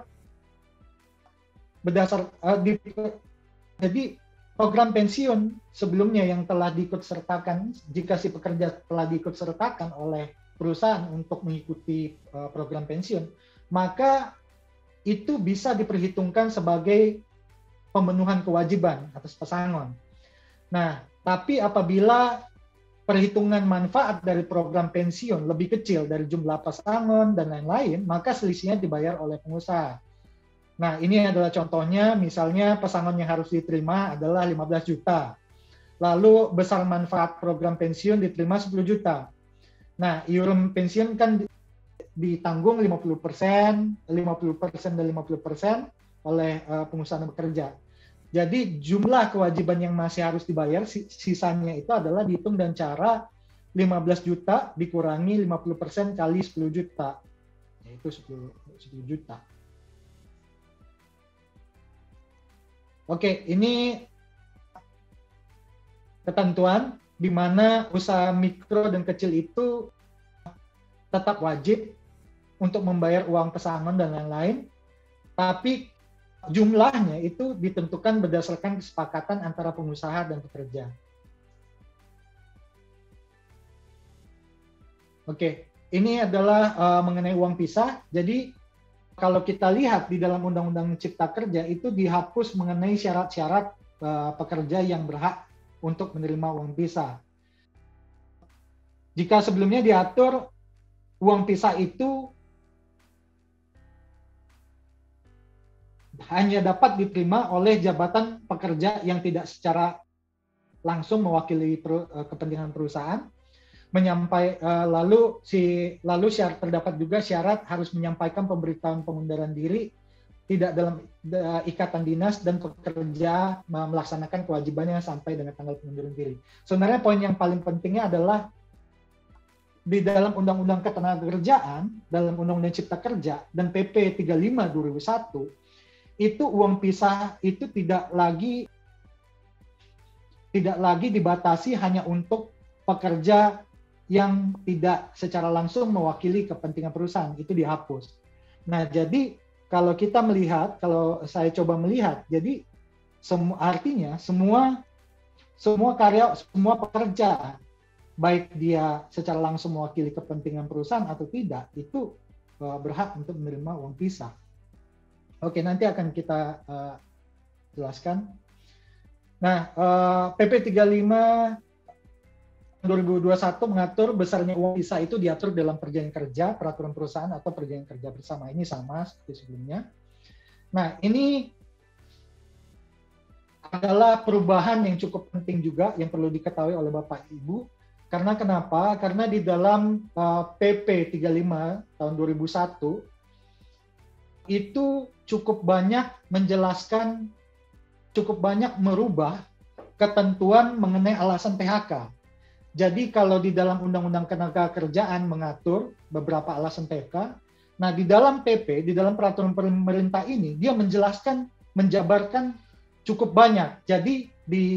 jadi program pensiun sebelumnya yang telah diikut sertakan, jika si pekerja telah diikut sertakan oleh perusahaan untuk mengikuti program pensiun, maka itu bisa diperhitungkan sebagai pemenuhan kewajiban atas pesangon. Nah, tapi apabila perhitungan manfaat dari program pensiun lebih kecil dari jumlah pesangon dan lain-lain, maka selisihnya dibayar oleh pengusaha. Nah, ini adalah contohnya, misalnya pesangon yang harus diterima adalah 15 juta. Lalu besar manfaat program pensiun diterima 10 juta. Nah, iuran pensiun kan ditanggung 50% dan 50% oleh pengusaha dan pekerja. Jadi jumlah kewajiban yang masih harus dibayar, sisanya itu adalah dihitung dengan cara 15 juta dikurangi 50% kali 10 juta, yaitu 10 juta. Oke, ini ketentuan di mana usaha mikro dan kecil itu tetap wajib untuk membayar uang pesangon dan lain-lain, tapi jumlahnya itu ditentukan berdasarkan kesepakatan antara pengusaha dan pekerja. Oke, ini adalah mengenai uang pisah. Jadi kalau kita lihat di dalam Undang-Undang Cipta Kerja itu dihapus mengenai syarat-syarat pekerja yang berhak untuk menerima uang pisah. Jika sebelumnya diatur uang pisah itu hanya dapat diterima oleh jabatan pekerja yang tidak secara langsung mewakili kepentingan perusahaan, lalu syarat terdapat juga syarat harus menyampaikan pemberitahuan pengunduran diri tidak dalam ikatan dinas dan pekerja melaksanakan kewajibannya sampai dengan tanggal pengunduran diri. Sebenarnya poin yang paling pentingnya adalah di dalam Undang-Undang Ketenagakerjaan, dalam Undang-Undang Cipta Kerja dan PP 35 2001 itu uang pisah itu tidak lagi dibatasi hanya untuk pekerja yang tidak secara langsung mewakili kepentingan perusahaan, itu dihapus. Nah, jadi kalau kita melihat, kalau saya coba melihat, jadi artinya semua pekerja, baik dia secara langsung mewakili kepentingan perusahaan atau tidak, itu berhak untuk menerima uang pisah. Oke, nanti akan kita jelaskan. Nah, PP 35 2021 mengatur besarnya uang pisah itu diatur dalam perjanjian kerja, peraturan perusahaan atau perjanjian kerja bersama. Ini sama seperti sebelumnya. Nah, ini adalah perubahan yang cukup penting juga yang perlu diketahui oleh Bapak Ibu. Karena kenapa? Karena di dalam PP 35 tahun 2001 itu cukup banyak menjelaskan, cukup banyak merubah ketentuan mengenai alasan PHK. Jadi kalau di dalam Undang-Undang Ketenagakerjaan mengatur beberapa alasan PHK, nah di dalam PP, di dalam peraturan pemerintah ini, dia menjelaskan, menjabarkan cukup banyak. Jadi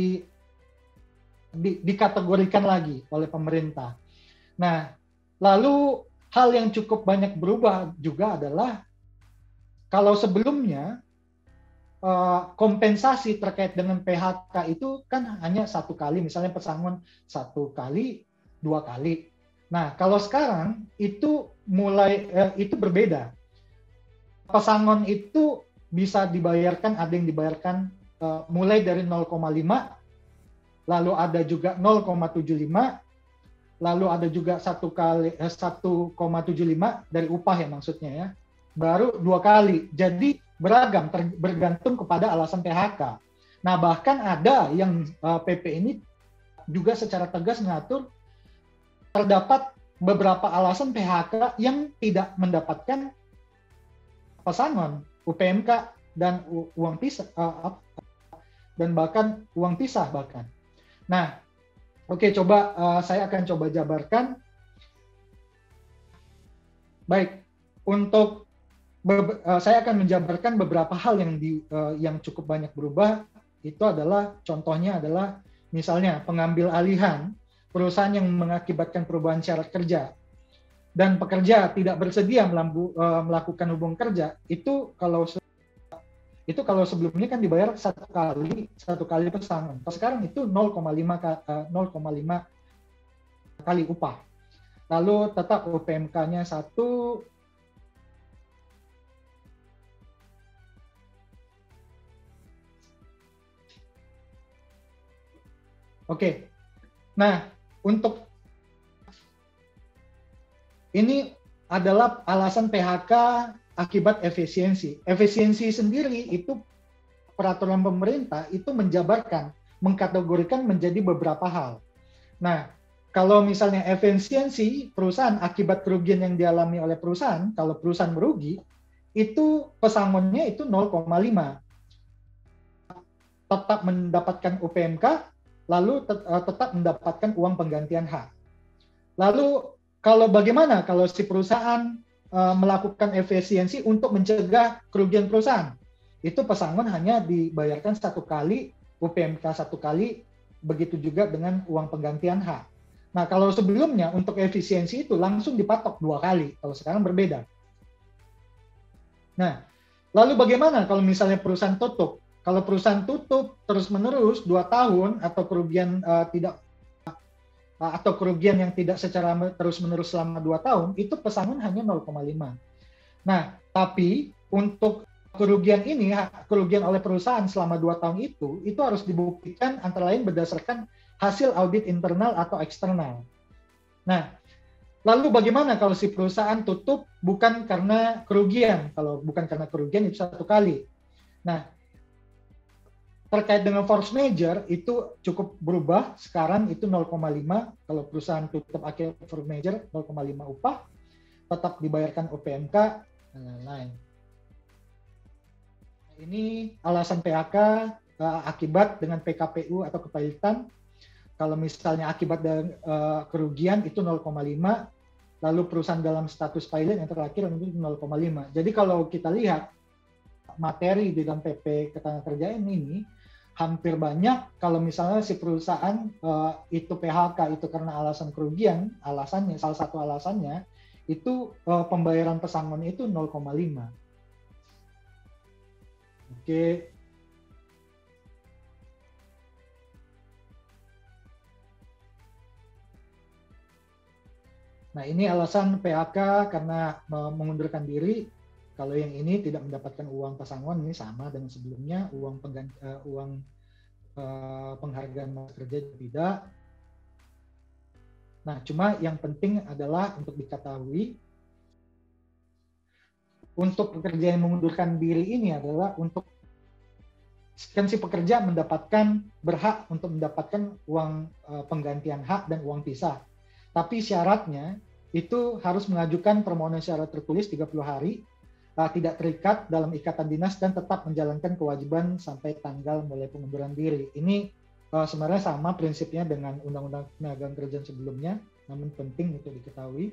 dikategorikan lagi oleh pemerintah. Nah, lalu hal yang cukup banyak berubah juga adalah kalau sebelumnya kompensasi terkait dengan PHK itu kan hanya satu kali, misalnya pesangon 1 kali, 2 kali. Nah, kalau sekarang itu itu berbeda. Pesangon itu bisa dibayarkan, ada yang dibayarkan mulai dari 0,5, lalu ada juga 0,75, lalu ada juga 1,75 dari upah ya maksudnya ya, baru 2 kali. Jadi beragam, bergantung kepada alasan PHK. Nah, bahkan ada yang PP ini juga secara tegas mengatur terdapat beberapa alasan PHK yang tidak mendapatkan pesangon, UPMK dan uang pisah dan bahkan uang pisah bahkan. Nah, oke, coba saya akan coba jabarkan. Baik, untuk saya akan menjabarkan beberapa hal yang cukup banyak berubah. Itu adalah contohnya adalah misalnya pengambil alihan perusahaan yang mengakibatkan perubahan syarat kerja dan pekerja tidak bersedia melakukan hubungan kerja, itu kalau sebelumnya kan dibayar satu kali pesangon. Sekarang itu 0,5 kali upah. Lalu tetap UPMK-nya 1. Oke. Nah, untuk ini adalah alasan PHK akibat efisiensi. Efisiensi sendiri itu peraturan pemerintah itu menjabarkan, mengkategorikan menjadi beberapa hal. Nah, kalau misalnya efisiensi perusahaan akibat kerugian yang dialami oleh perusahaan, kalau perusahaan merugi, itu pesangonnya itu 0,5. Tetap mendapatkan UPMK, lalu tetap mendapatkan uang penggantian hak. Lalu kalau bagaimana kalau si perusahaan melakukan efisiensi untuk mencegah kerugian perusahaan? Itu pesangon hanya dibayarkan 1 kali, UPMK 1 kali, begitu juga dengan uang penggantian hak. Nah, kalau sebelumnya untuk efisiensi itu langsung dipatok 2 kali, kalau sekarang berbeda. Nah, lalu bagaimana kalau misalnya perusahaan tutup? Kalau perusahaan tutup terus-menerus 2 tahun atau kerugian yang tidak secara terus-menerus selama 2 tahun, itu pesangon hanya 0,5. Nah, tapi untuk kerugian ini, kerugian oleh perusahaan selama 2 tahun itu harus dibuktikan antara lain berdasarkan hasil audit internal atau eksternal. Nah, lalu bagaimana kalau si perusahaan tutup bukan karena kerugian? Kalau bukan karena kerugian itu 1 kali. Nah, terkait dengan force majeure itu cukup berubah. Sekarang itu 0,5. Kalau perusahaan tutup akibat force majeure 0,5 upah, tetap dibayarkan UPMK dan lain-lain. Ini alasan PHK akibat dengan PKPU atau kepailitan. Kalau misalnya akibat dari kerugian itu 0,5, lalu perusahaan dalam status pilot yang terakhir itu 0,5. Jadi kalau kita lihat materi di dalam PP Ketenagakerjaan ini hampir banyak kalau misalnya si perusahaan itu PHK itu karena alasan kerugian, alasannya salah satu alasannya itu pembayaran pesangon itu 0,5. Oke. Nah, ini alasan PHK karena mengundurkan diri. Kalau yang ini tidak mendapatkan uang pesangon, ini sama dengan sebelumnya, uang penghargaan masa kerja tidak. Nah, cuma yang penting adalah untuk diketahui, untuk pekerja yang mengundurkan diri ini adalah untuk kan si pekerja berhak untuk mendapatkan uang penggantian hak dan uang pisah. Tapi syaratnya itu harus mengajukan permohonan secara tertulis 30 hari, tidak terikat dalam ikatan dinas dan tetap menjalankan kewajiban sampai tanggal mulai pengunduran diri. Ini sebenarnya sama prinsipnya dengan Undang-Undang Ketenagakerjaan sebelumnya, namun penting untuk diketahui.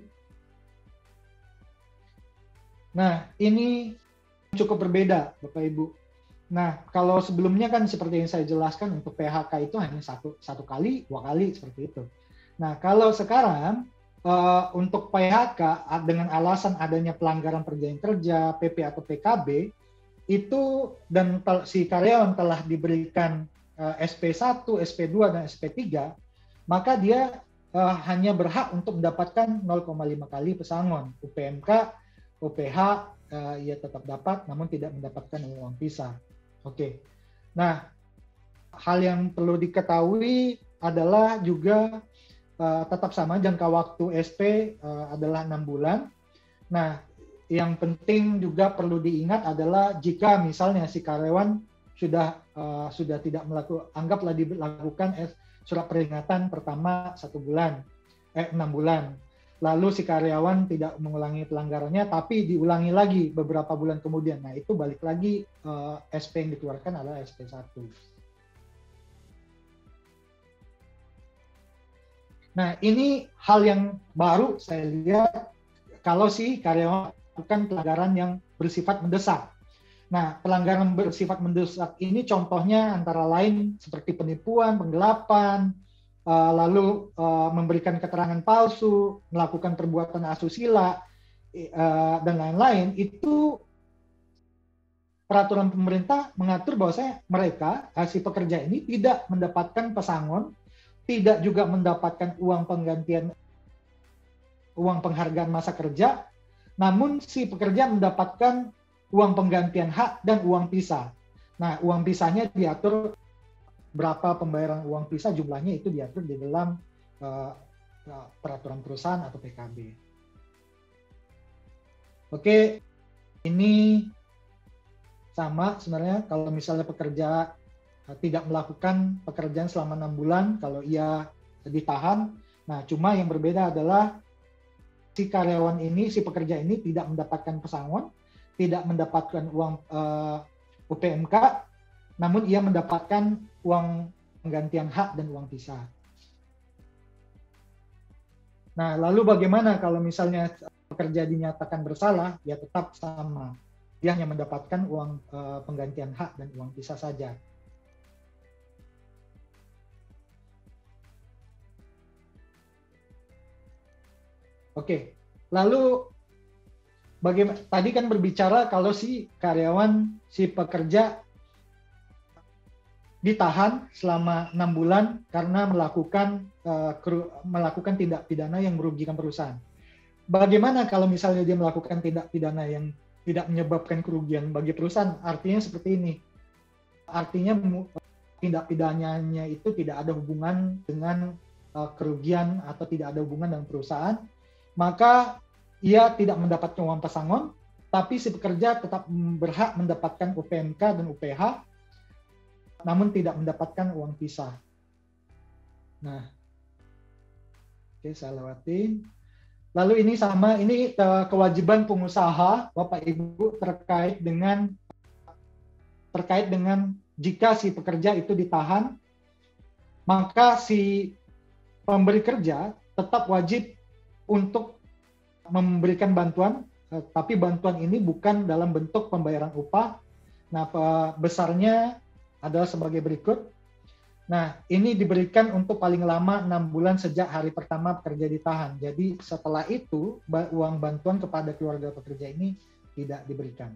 Nah, ini cukup berbeda, Bapak Ibu. Nah, kalau sebelumnya kan seperti yang saya jelaskan untuk PHK itu hanya satu kali, 2 kali seperti itu. Nah, kalau sekarang untuk PHK dengan alasan adanya pelanggaran perjanjian kerja, PP atau PKB, itu dan si karyawan telah diberikan SP1, SP2, dan SP3, maka dia hanya berhak untuk mendapatkan 0,5 kali pesangon. UPMK, UPH ia tetap dapat, namun tidak mendapatkan uang pisah. Oke. Nah, hal yang perlu diketahui adalah juga tetap sama jangka waktu SP adalah 6 bulan. Nah, yang penting juga perlu diingat adalah jika misalnya si karyawan sudah tidak anggaplah dilakukan surat peringatan pertama 6 bulan. Lalu si karyawan tidak mengulangi pelanggarannya, tapi diulangi lagi beberapa bulan kemudian. Nah, itu balik lagi SP yang dikeluarkan adalah SP1. Nah, ini hal yang baru saya lihat kalau si karyawan melakukan pelanggaran yang bersifat mendesak. Nah, pelanggaran bersifat mendesak ini contohnya antara lain seperti penipuan, penggelapan, lalu memberikan keterangan palsu, melakukan perbuatan asusila, dan lain-lain. Itu peraturan pemerintah mengatur bahwasanya mereka, si pekerja ini tidak mendapatkan pesangon, tidak juga mendapatkan uang penghargaan masa kerja, namun si pekerja mendapatkan uang penggantian hak dan uang pisah. Nah, uang pisahnya diatur berapa pembayaran uang pisah, jumlahnya itu diatur di dalam peraturan perusahaan atau PKB. Oke, ini sama sebenarnya kalau misalnya pekerja tidak melakukan pekerjaan selama 6 bulan kalau ia ditahan. Nah, cuma yang berbeda adalah si karyawan ini, si pekerja ini tidak mendapatkan pesangon, tidak mendapatkan uang UPMK, namun ia mendapatkan uang penggantian hak dan uang pisah. Nah, lalu bagaimana kalau misalnya pekerja dinyatakan bersalah? Ya tetap sama. Dia hanya mendapatkan uang penggantian hak dan uang pisah saja. Oke, lalu bagaimana? Tadi kan berbicara kalau si karyawan, si pekerja ditahan selama 6 bulan karena melakukan tindak pidana yang merugikan perusahaan. Bagaimana kalau misalnya dia melakukan tindak pidana yang tidak menyebabkan kerugian bagi perusahaan? Artinya seperti ini. Artinya tindak pidananya itu tidak ada hubungan dengan kerugian atau tidak ada hubungan dengan perusahaan, maka ia tidak mendapatkan uang pesangon, tapi si pekerja tetap berhak mendapatkan UPMK dan UPH, namun tidak mendapatkan uang pisah. Nah, oke, saya lewatin. Lalu ini sama, ini kewajiban pengusaha, Bapak Ibu, terkait dengan jika si pekerja itu ditahan, maka si pemberi kerja tetap wajib untuk memberikan bantuan, tapi bantuan ini bukan dalam bentuk pembayaran upah. Nah, besarnya adalah sebagai berikut. Nah, ini diberikan untuk paling lama 6 bulan sejak hari pertama pekerja ditahan. Jadi setelah itu, uang bantuan kepada keluarga pekerja ini tidak diberikan.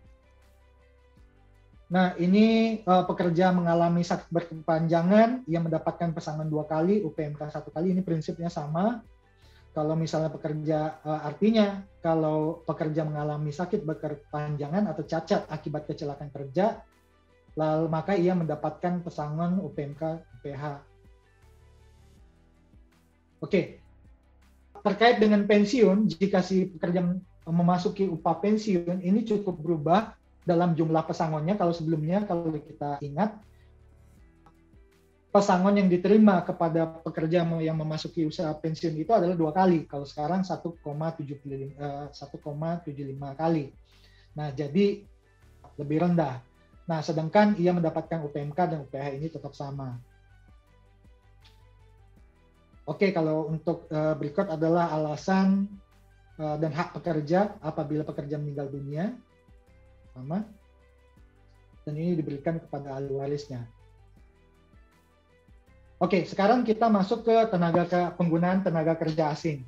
Nah, ini pekerja mengalami sakit berkepanjangan, ia mendapatkan pesangon 2 kali, UPMK 1 kali, ini prinsipnya sama. Kalau misalnya pekerja, artinya kalau pekerja mengalami sakit berkepanjangan atau cacat akibat kecelakaan kerja, lalu maka ia mendapatkan pesangon UPMK UPH. Oke, terkait dengan pensiun, jika si pekerja memasuki upah pensiun, ini cukup berubah dalam jumlah pesangonnya. Kalau sebelumnya, kalau kita ingat, pesangon yang diterima kepada pekerja yang memasuki usia pensiun itu adalah 2 kali. Kalau sekarang 1,75 kali. Nah, jadi lebih rendah. Nah, sedangkan ia mendapatkan UPMK dan UPH ini tetap sama. Oke, kalau untuk berikut adalah alasan dan hak pekerja apabila pekerja meninggal dunia. Sama. Dan ini diberikan kepada ahli warisnya. Oke, sekarang kita masuk ke penggunaan tenaga kerja asing.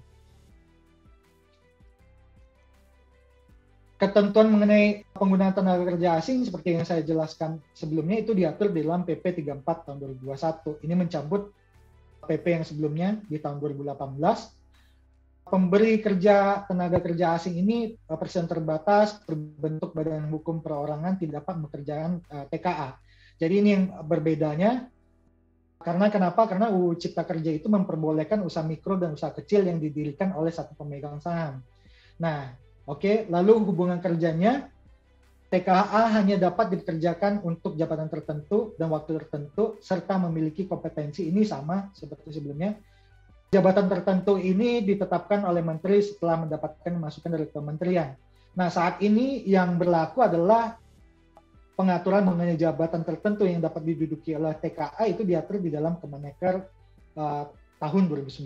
Ketentuan mengenai penggunaan tenaga kerja asing seperti yang saya jelaskan sebelumnya itu diatur di dalam PP 34 tahun 2021. Ini mencabut PP yang sebelumnya di tahun 2018. Pemberi kerja tenaga kerja asing ini persen terbatas berbentuk badan hukum perorangan tidak dapat bekerjaan TKA. Jadi ini yang berbedanya. Kenapa? Karena UU Cipta Kerja itu memperbolehkan usaha mikro dan usaha kecil yang didirikan oleh satu pemegang saham. Nah, oke, lalu hubungan kerjanya TKA hanya dapat dikerjakan untuk jabatan tertentu dan waktu tertentu serta memiliki kompetensi. Ini sama seperti sebelumnya. Jabatan tertentu ini ditetapkan oleh menteri setelah mendapatkan masukan dari kementerian. Nah, saat ini yang berlaku adalah pengaturan mengenai jabatan tertentu yang dapat diduduki oleh TKA itu diatur di dalam Kemenaker tahun 2019.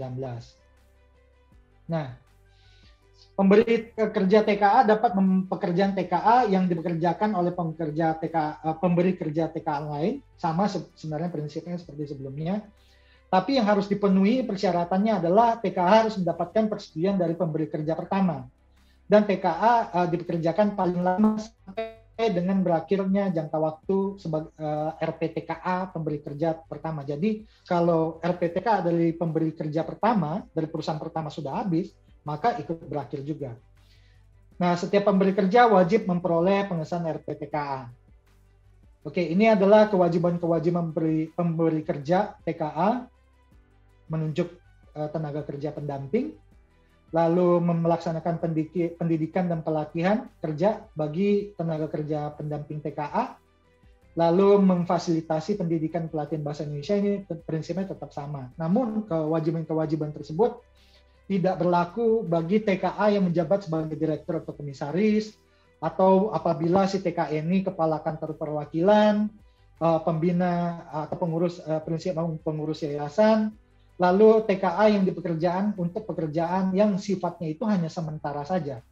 Nah, pemberi kerja TKA dapat pekerjaan TKA yang dipekerjakan oleh pemberi kerja TKA lain, sama sebenarnya prinsipnya seperti sebelumnya. Tapi yang harus dipenuhi persyaratannya adalah TKA harus mendapatkan persetujuan dari pemberi kerja pertama. Dan TKA dipekerjakan paling lama sampai dengan berakhirnya jangka waktu sebagai RPTKA pemberi kerja pertama. Jadi kalau RPTKA dari pemberi kerja pertama, dari perusahaan pertama sudah habis, maka ikut berakhir juga. Nah, setiap pemberi kerja wajib memperoleh pengesahan RPTKA. Oke, ini adalah kewajiban-kewajiban pemberi kerja TKA, menunjuk tenaga kerja pendamping, lalu melaksanakan pendidikan dan pelatihan kerja bagi tenaga kerja pendamping TKA, lalu memfasilitasi pendidikan pelatihan bahasa Indonesia. Ini prinsipnya tetap sama. Namun kewajiban-kewajiban tersebut tidak berlaku bagi TKA yang menjabat sebagai direktur atau komisaris, atau apabila si TKA ini kepala kantor perwakilan, pembina atau pengurus yayasan, lalu TKA yang dipekerjaan untuk pekerjaan yang sifatnya itu hanya sementara saja.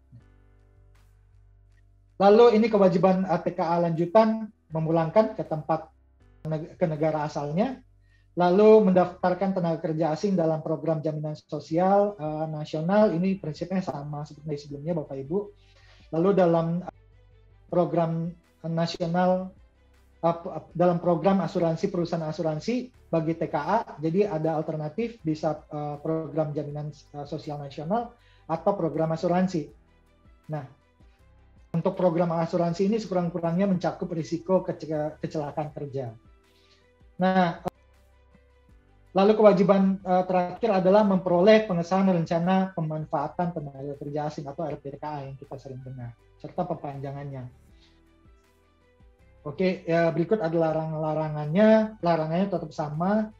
Lalu ini kewajiban TKA lanjutan memulangkan ke negara asalnya, lalu mendaftarkan tenaga kerja asing dalam program jaminan sosial nasional. Ini prinsipnya sama seperti sebelumnya Bapak Ibu. Lalu dalam program nasional, dalam program asuransi perusahaan asuransi bagi TKA, jadi ada alternatif bisa program jaminan sosial nasional atau program asuransi. Nah, untuk program asuransi ini sekurang-kurangnya mencakup risiko kecelakaan kerja. Nah, lalu kewajiban terakhir adalah memperoleh pengesahan rencana pemanfaatan tenaga kerja asing atau RPTKA yang kita sering dengar, serta perpanjangannya. Oke, ya berikut adalah larangannya. Larangannya tetap sama.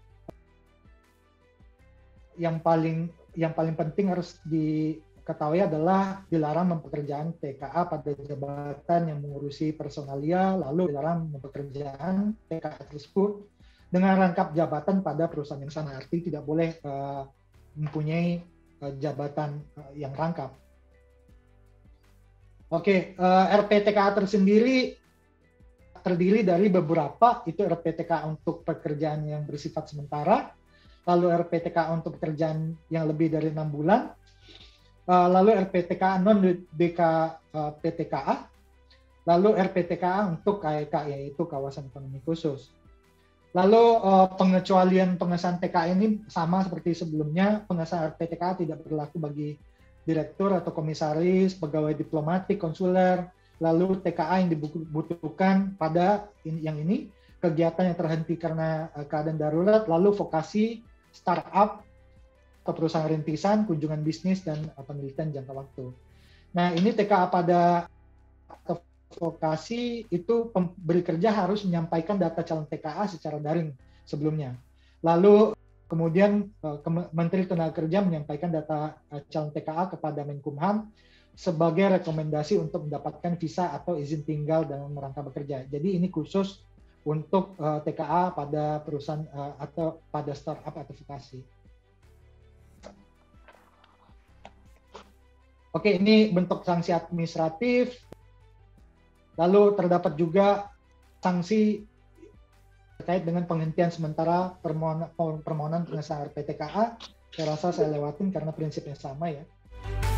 Yang paling penting harus diketahui adalah dilarang mempekerjaan TKA pada jabatan yang mengurusi personalia, lalu dilarang mempekerjaan TKA tersebut dengan rangkap jabatan pada perusahaan yang sama. Arti tidak boleh mempunyai jabatan yang rangkap. Oke, RPTKA tersendiri terdiri dari beberapa, itu RPTKA untuk pekerjaan yang bersifat sementara, lalu RPTKA untuk pekerjaan yang lebih dari 6 bulan, lalu RPTKA non-DKPTKA, lalu RPTKA untuk KEK, yaitu kawasan ekonomi khusus. Lalu pengecualian pengesahan TKA ini sama seperti sebelumnya, pengesahan RPTKA tidak berlaku bagi direktur atau komisaris, pegawai diplomatik, konsuler, lalu TKA yang dibutuhkan pada yang ini, kegiatan yang terhenti karena keadaan darurat, lalu vokasi, startup, atau perusahaan rintisan, kunjungan bisnis, dan penelitian jangka waktu. Nah, ini TKA pada vokasi itu pemberi kerja harus menyampaikan data calon TKA secara daring sebelumnya. Lalu kemudian Menteri Tenaga Kerja menyampaikan data calon TKA kepada Menkumham sebagai rekomendasi untuk mendapatkan visa atau izin tinggal dalam rangka bekerja. Jadi ini khusus untuk TKA pada perusahaan atau pada startup atau vokasi. Oke, ini bentuk sanksi administratif. Lalu terdapat juga sanksi terkait dengan penghentian sementara permohonan pengesahan RPTKA. Saya rasa saya lewatin karena prinsipnya sama ya.